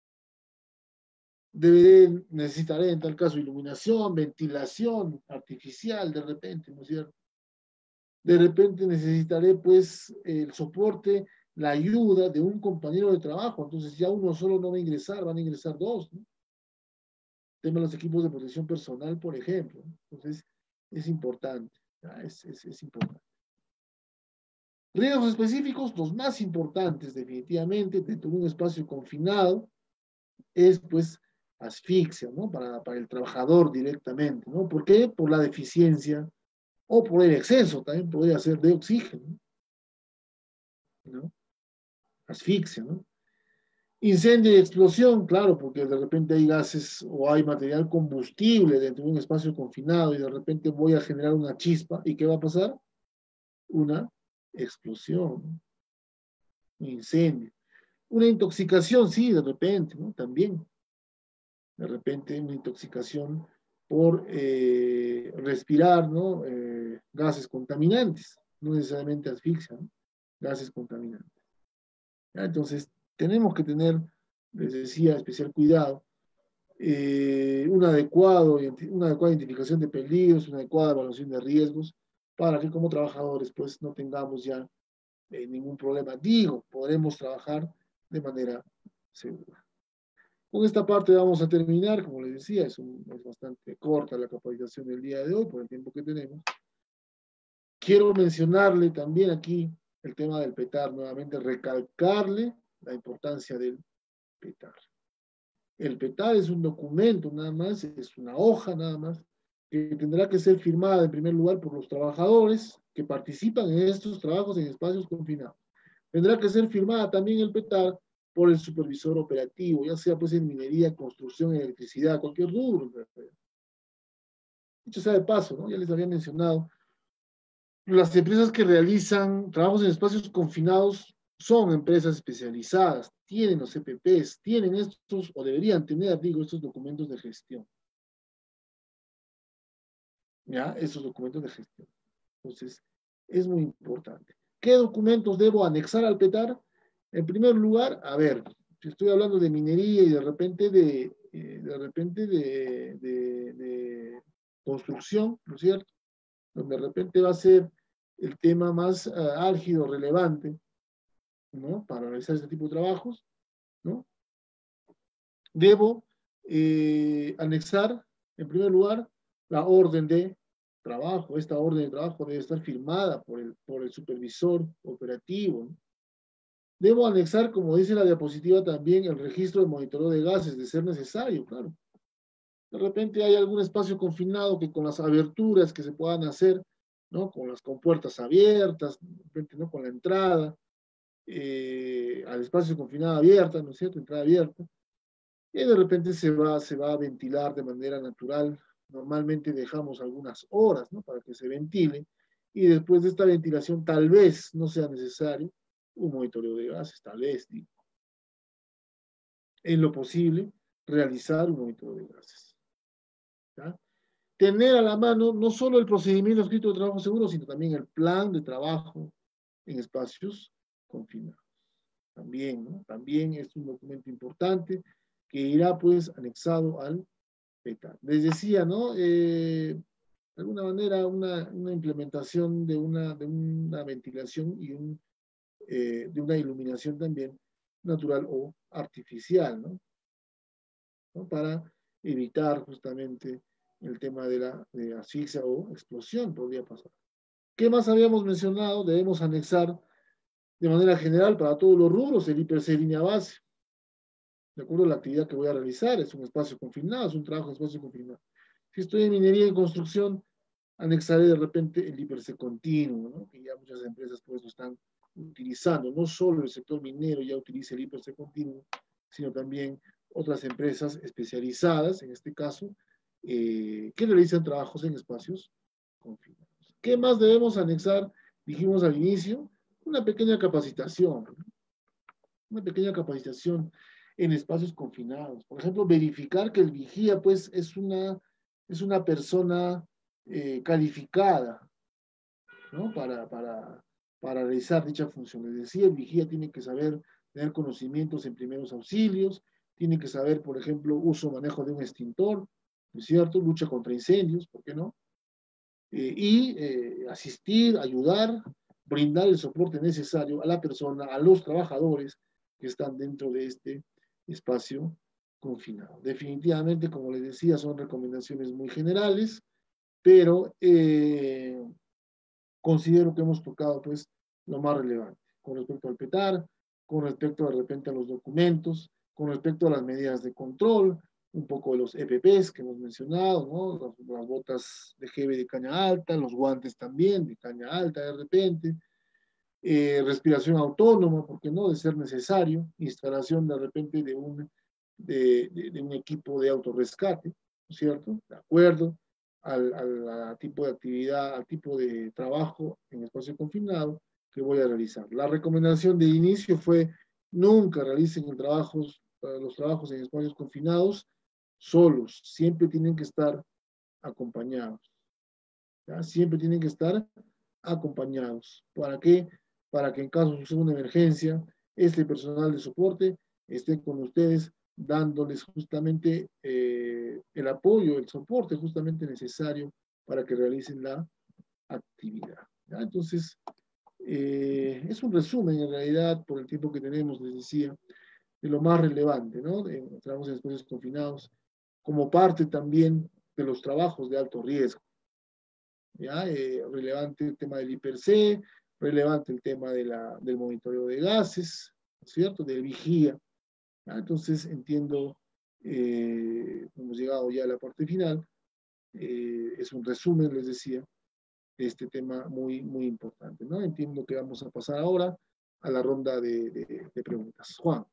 S2: Deberé, necesitaré en tal caso iluminación, ventilación artificial de repente, ¿no es cierto? De repente necesitaré pues el soporte, la ayuda de un compañero de trabajo, entonces ya uno solo no va a ingresar, van a ingresar dos, ¿no? Tema de los equipos de protección personal, por ejemplo, ¿no? Entonces es importante, es, es, es importante. Riesgos específicos, los más importantes definitivamente dentro de un espacio confinado es pues asfixia, ¿no? Para, para el trabajador directamente, ¿no? ¿Por qué? Por la deficiencia o por el exceso, también podría ser de oxígeno, ¿no? Asfixia, ¿no? Incendio y explosión, claro, porque de repente hay gases o hay material combustible dentro de un espacio confinado y de repente voy a generar una chispa. ¿Y qué va a pasar? Una explosión, un incendio. Una intoxicación, sí, de repente, ¿no? También. De repente una intoxicación por eh, respirar, ¿no? Eh, gases contaminantes, no necesariamente asfixia, ¿no? Gases contaminantes. ¿ya? Entonces, tenemos que tener, les decía, especial cuidado, eh, un adecuado, una adecuada identificación de peligros, una adecuada evaluación de riesgos, para que como trabajadores pues no tengamos ya eh, ningún problema. Digo, podremos trabajar de manera segura. Con esta parte vamos a terminar, como les decía, es, un, es bastante corta la capacitación del día de hoy por el tiempo que tenemos. Quiero mencionarle también aquí el tema del petar, nuevamente recalcarle la importancia del petar. El petar es un documento nada más, es una hoja nada más, que tendrá que ser firmada en primer lugar por los trabajadores que participan en estos trabajos en espacios confinados. Tendrá que ser firmada también el petar por el supervisor operativo, ya sea pues en minería, construcción, electricidad, cualquier rubro. Dicho sea de paso, ¿no? Ya les había mencionado, las empresas que realizan trabajos en espacios confinados son empresas especializadas, tienen los C P Ps, tienen estos, o deberían tener, digo, estos documentos de gestión. ¿Ya? Esos documentos de gestión. Entonces, es muy importante. ¿Qué documentos debo anexar al petar? En primer lugar, a ver, si estoy hablando de minería y de repente de, eh, de repente de, de, de construcción, ¿no es cierto? Donde de repente va a ser el tema más uh, álgido, relevante, ¿no? Para realizar este tipo de trabajos, ¿no? Debo eh, anexar, en primer lugar, la orden de trabajo. Esta orden de trabajo debe estar firmada por el, por el supervisor operativo, ¿no? Debo anexar, como dice la diapositiva, también el registro de monitoreo de gases, de ser necesario, claro. De repente hay algún espacio confinado que con las aberturas que se puedan hacer, ¿no? Con las compuertas abiertas, de repente, ¿no? Con la entrada, eh, al espacio confinado abierta, ¿no es cierto? Entrada abierta. Y de repente se va, se va a ventilar de manera natural. Normalmente dejamos algunas horas, ¿no? Para que se ventile. Y después de esta ventilación tal vez no sea necesario un monitoreo de gases, tal vez, digo. En lo posible, realizar un monitoreo de gases. ¿Ya? Tener a la mano no solo el procedimiento escrito de trabajo seguro, sino también el plan de trabajo en espacios confinados. También, ¿no? También es un documento importante que irá pues anexado al petar. Les decía, ¿no? Eh, de alguna manera una, una implementación de una, de una ventilación y un, eh, de una iluminación también natural o artificial, ¿no? ¿No? Para evitar justamente el tema de la de asfixia o explosión, podría pasar. ¿Qué más habíamos mencionado? Debemos anexar de manera general para todos los rubros el I P C línea base. De acuerdo a la actividad que voy a realizar, es un espacio confinado, es un trabajo en espacio confinado. Si estoy en minería y construcción, anexaré de repente el I P C continuo, ¿no? Que ya muchas empresas pues lo están utilizando. No solo el sector minero ya utiliza el I P C continuo, sino también otras empresas especializadas, en este caso, eh, que realizan trabajos en espacios confinados. ¿Qué más debemos anexar? Dijimos al inicio, una pequeña capacitación, ¿no? Una pequeña capacitación en espacios confinados. Por ejemplo, verificar que el vigía, pues, es una, es una persona eh, calificada, ¿no? Para, para, para realizar dicha función. Es decir, el vigía tiene que saber tener conocimientos en primeros auxilios, tiene que saber, por ejemplo, uso o manejo de un extintor, ¿no es cierto? Lucha contra incendios, ¿por qué no? Eh, y eh, asistir, ayudar, brindar el soporte necesario a la persona, a los trabajadores que están dentro de este espacio confinado. Definitivamente, como les decía, son recomendaciones muy generales, pero eh, considero que hemos tocado pues lo más relevante con respecto al petar, con respecto de repente a los documentos, con respecto a las medidas de control, un poco de los E P Ps que hemos mencionado, ¿no? Las, las botas de G B de caña alta, los guantes también de caña alta de repente, eh, respiración autónoma, ¿por qué no? De ser necesario, instalación de repente de un, de, de, de un equipo de autorrescate, ¿no es cierto? De acuerdo al, al, al tipo de actividad, al tipo de trabajo en espacio confinado que voy a realizar. La recomendación de inicio fue nunca realicen el trabajos, los trabajos en espacios confinados solos, siempre tienen que estar acompañados. ¿Ya? Siempre tienen que estar acompañados. ¿Para qué? Para que en caso suceda una emergencia, este personal de soporte esté con ustedes dándoles justamente eh, el apoyo, el soporte justamente necesario para que realicen la actividad. ¿Ya? Entonces, eh, es un resumen en realidad, por el tiempo que tenemos, les decía, de lo más relevante, ¿no? De, trabajos en espacios confinados, como parte también de los trabajos de alto riesgo. ¿Ya? Eh, relevante el tema del I P R C, relevante el tema de la, del monitoreo de gases, ¿no es cierto? Del vigía. ¿Ya? Entonces entiendo, eh, hemos llegado ya a la parte final, eh, es un resumen, les decía, de este tema muy, muy importante, ¿no? Entiendo que vamos a pasar ahora a la ronda de, de, de preguntas. Juan.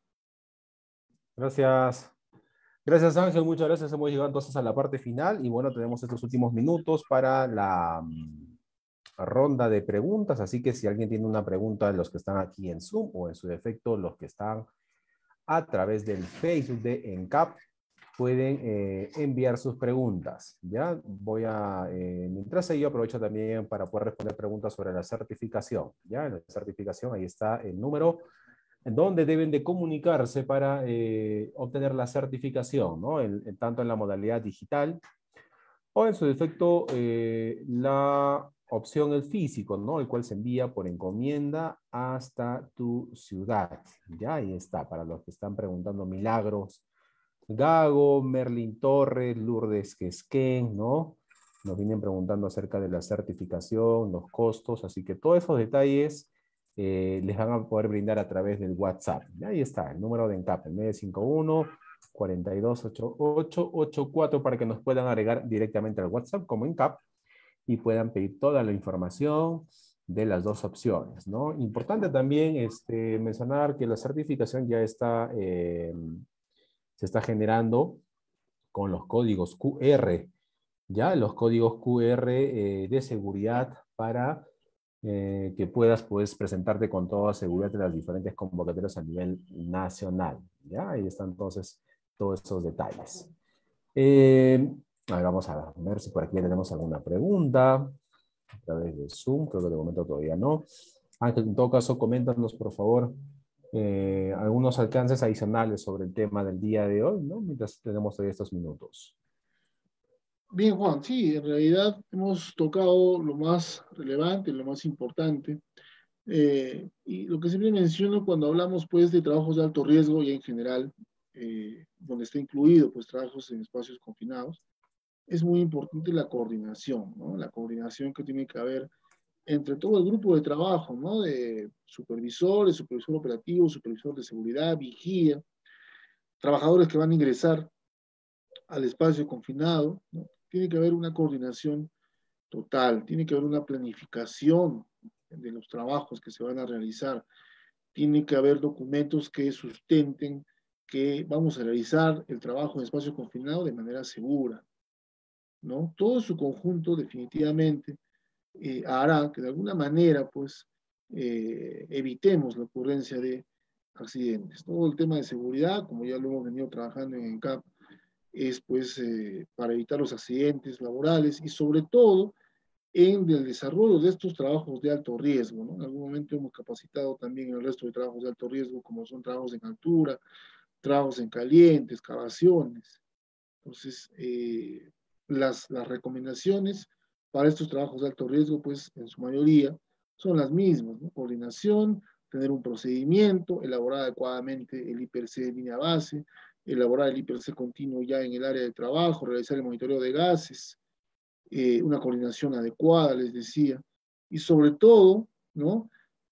S1: Gracias. Gracias, Ángel. Muchas gracias. Hemos llegado entonces a la parte final y bueno, tenemos estos últimos minutos para la mm, ronda de preguntas. Así que si alguien tiene una pregunta de los que están aquí en Zoom o en su defecto los que están a través del Facebook de ENCAP, pueden eh, enviar sus preguntas. Ya voy a, eh, mientras ello aprovecho también para poder responder preguntas sobre la certificación. Ya en la certificación ahí está el número en donde deben de comunicarse para eh, obtener la certificación, ¿no? En, en, tanto en la modalidad digital o en su defecto eh, la opción el físico, ¿no? El cual se envía por encomienda hasta tu ciudad. Ya ahí está, para los que están preguntando Milagros Gago, Merlin Torres, Lourdes Quesquén, ¿no? Nos vienen preguntando acerca de la certificación, los costos, así que todos esos detalles eh, les van a poder brindar a través del WhatsApp. Y ahí está, el número de ENCAP, el nueve cinco uno, cuatro dos ocho ocho ocho cuatro, para que nos puedan agregar directamente al WhatsApp como ENCAP y puedan pedir toda la información de las dos opciones, ¿no? Importante también este, mencionar que la certificación ya está... Eh, se está generando con los códigos Q R, ya los códigos Q R eh, de seguridad para eh, que puedas pues, presentarte con toda seguridad en las diferentes convocatorias a nivel nacional. ¿Ya? Ahí están entonces todos esos detalles. Eh, a ver, vamos a ver si por aquí tenemos alguna pregunta a través de Zoom. Creo que de momento todavía no. Ángel, en todo caso, coméntanos, por favor, eh, algunos alcances adicionales sobre el tema del día de hoy, ¿no? Mientras tenemos todavía estos minutos.
S2: Bien, Juan, sí, en realidad hemos tocado lo más relevante, lo más importante. Eh, y lo que siempre menciono cuando hablamos pues de trabajos de alto riesgo y en general, eh, donde está incluido pues trabajos en espacios confinados, es muy importante la coordinación, ¿no? La coordinación que tiene que haber entre todo el grupo de trabajo, ¿no? De supervisores, supervisor operativo, supervisor de seguridad, vigía, trabajadores que van a ingresar al espacio confinado, ¿no? Tiene que haber una coordinación total, tiene que haber una planificación de los trabajos que se van a realizar, tiene que haber documentos que sustenten que vamos a realizar el trabajo en espacio confinado de manera segura, ¿no? Todo su conjunto definitivamente eh, hará que de alguna manera, pues, eh, evitemos la ocurrencia de accidentes. Todo el tema de seguridad, como ya lo hemos venido trabajando en ENCAP, es pues eh, para evitar los accidentes laborales y sobre todo en el desarrollo de estos trabajos de alto riesgo, ¿no? En algún momento hemos capacitado también el resto de trabajos de alto riesgo, como son trabajos en altura, trabajos en caliente, excavaciones. Entonces, eh, las, las recomendaciones para estos trabajos de alto riesgo, pues en su mayoría son las mismas, ¿no? Coordinación, tener un procedimiento, elaborar adecuadamente el I P R C de línea base, elaborar el I P R C continuo ya en el área de trabajo, realizar el monitoreo de gases, eh, una coordinación adecuada, les decía, y sobre todo, ¿no?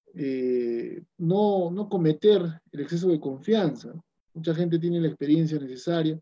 S2: Eh, no, no cometer el exceso de confianza. Mucha gente tiene la experiencia necesaria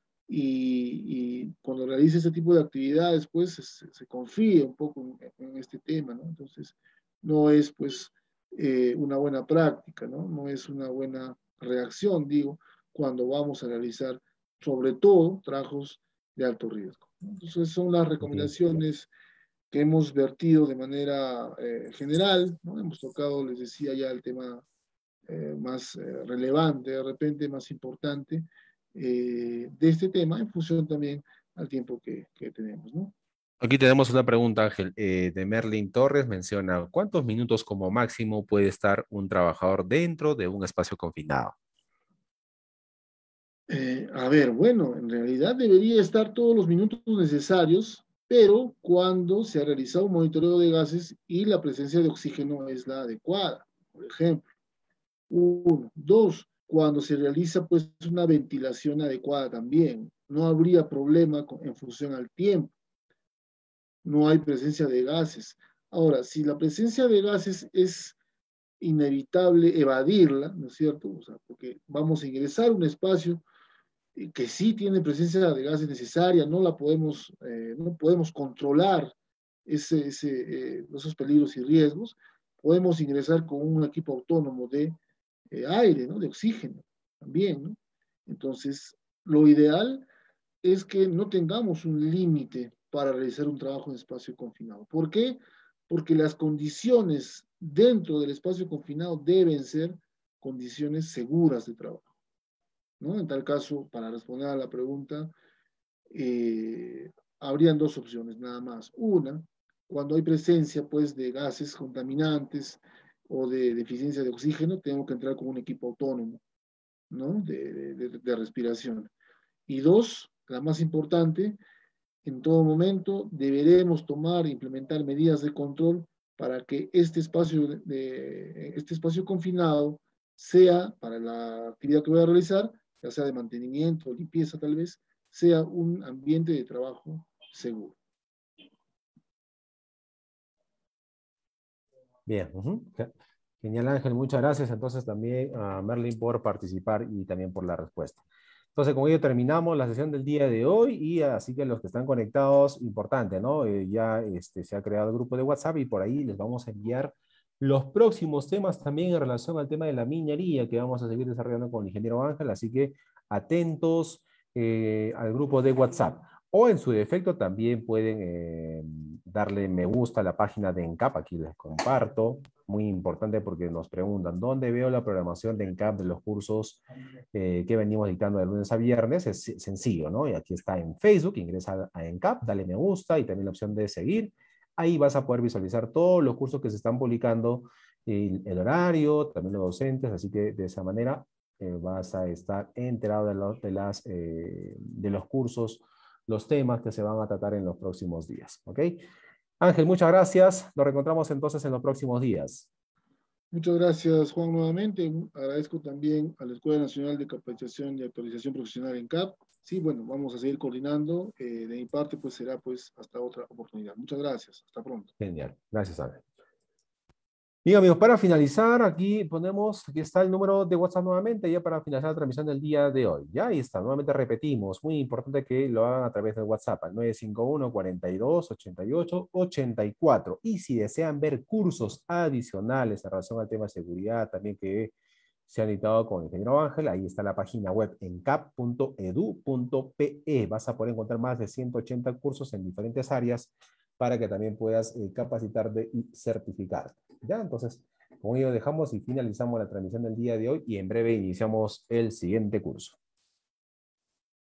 S2: y, y cuando realiza ese tipo de actividades, pues se, se confía un poco en, en, este tema, ¿no? Entonces, no es pues eh, una buena práctica, ¿no? No es una buena reacción, digo, cuando vamos a realizar, sobre todo, trabajos de alto riesgo. Entonces, son las
S1: Okay.
S2: recomendaciones que hemos vertido de manera eh, general, ¿no? Hemos tocado, les decía ya, el tema eh, más eh, relevante, de repente más importante, eh, de este tema en función también al tiempo que, que tenemos, ¿no?
S1: Aquí tenemos una pregunta, Ángel, eh, de Merlin Torres. Menciona, ¿cuántos minutos como máximo puede estar un trabajador dentro de un espacio confinado?
S2: Eh, a ver, bueno, en realidad debería estar todos los minutos necesarios, pero cuando se ha realizado un monitoreo de gases y la presencia de oxígeno es la adecuada, por ejemplo. Uno. Dos, cuando se realiza pues una ventilación adecuada también. No habría problema con, en función al tiempo. No hay presencia de gases. Ahora, si la presencia de gases es inevitable evadirla, ¿no es cierto? O sea, porque vamos a ingresar a un espacio que sí tiene presencia de gases necesaria, no la podemos, eh, no podemos controlar ese, ese, eh, esos peligros y riesgos, podemos ingresar con un equipo autónomo de eh, aire, ¿no? De oxígeno también, ¿no? Entonces, lo ideal es que no tengamos un límite para realizar un trabajo en espacio confinado. ¿Por qué? Porque las condiciones dentro del espacio confinado deben ser condiciones seguras de trabajo, ¿no? En tal caso, para responder a la pregunta, eh, habrían dos opciones nada más. Una, cuando hay presencia pues, de gases contaminantes o de deficiencia de oxígeno, tengo que entrar con un equipo autónomo, ¿no? de, de, de respiración. Y dos, la más importante, en todo momento deberemos tomar e implementar medidas de control para que este espacio, de, de, este espacio confinado sea, para la actividad que voy a realizar, ya sea de mantenimiento o limpieza tal vez, sea un ambiente de trabajo seguro.
S1: Bien. Ujú. Genial, Ángel. Muchas gracias entonces también a Merlin por participar y también por la respuesta. Entonces, con ello terminamos la sesión del día de hoy y así que los que están conectados, importante, ¿no? Eh, ya este, se ha creado el grupo de WhatsApp y por ahí les vamos a enviar los próximos temas también en relación al tema de la minería que vamos a seguir desarrollando con el ingeniero Ángel, así que atentos eh, al grupo de WhatsApp. O en su defecto también pueden eh, darle me gusta a la página de ENCAP, aquí les comparto, muy importante porque nos preguntan, ¿dónde veo la programación de ENCAP de los cursos eh, que venimos dictando de lunes a viernes? Es sencillo, ¿no? Y aquí está en Facebook, ingresa a ENCAP, dale me gusta y también la opción de seguir. Ahí vas a poder visualizar todos los cursos que se están publicando, el, el horario, también los docentes, así que de esa manera eh, vas a estar enterado de, lo, de, las, eh, de los cursos, los temas que se van a tratar en los próximos días, ¿ok? Ángel, muchas gracias. Nos reencontramos entonces en los próximos días.
S2: Muchas gracias, Juan, nuevamente. Agradezco también a la Escuela Nacional de Capacitación y Actualización Profesional ENCAP. Sí, bueno, vamos a seguir coordinando. Eh, de mi parte, pues será pues hasta otra oportunidad. Muchas gracias. Hasta pronto.
S1: Genial. Gracias, Ángel. Bien, amigos, para finalizar, aquí ponemos, aquí está el número de WhatsApp nuevamente, ya para finalizar la transmisión del día de hoy. Ya ahí está, nuevamente repetimos, muy importante que lo hagan a través del WhatsApp, al nueve cinco uno, cuarenta y dos, ochenta y ocho, ochenta y cuatro. Y si desean ver cursos adicionales en relación al tema de seguridad, también que se han editado con el ingeniero Ángel, ahí está la página web encap punto edu punto pe. Vas a poder encontrar más de ciento ochenta cursos en diferentes áreas para que también puedas eh, capacitarte y certificarte. ¿Ya? Entonces, con ello dejamos y finalizamos la transmisión del día de hoy y en breve iniciamos el siguiente curso.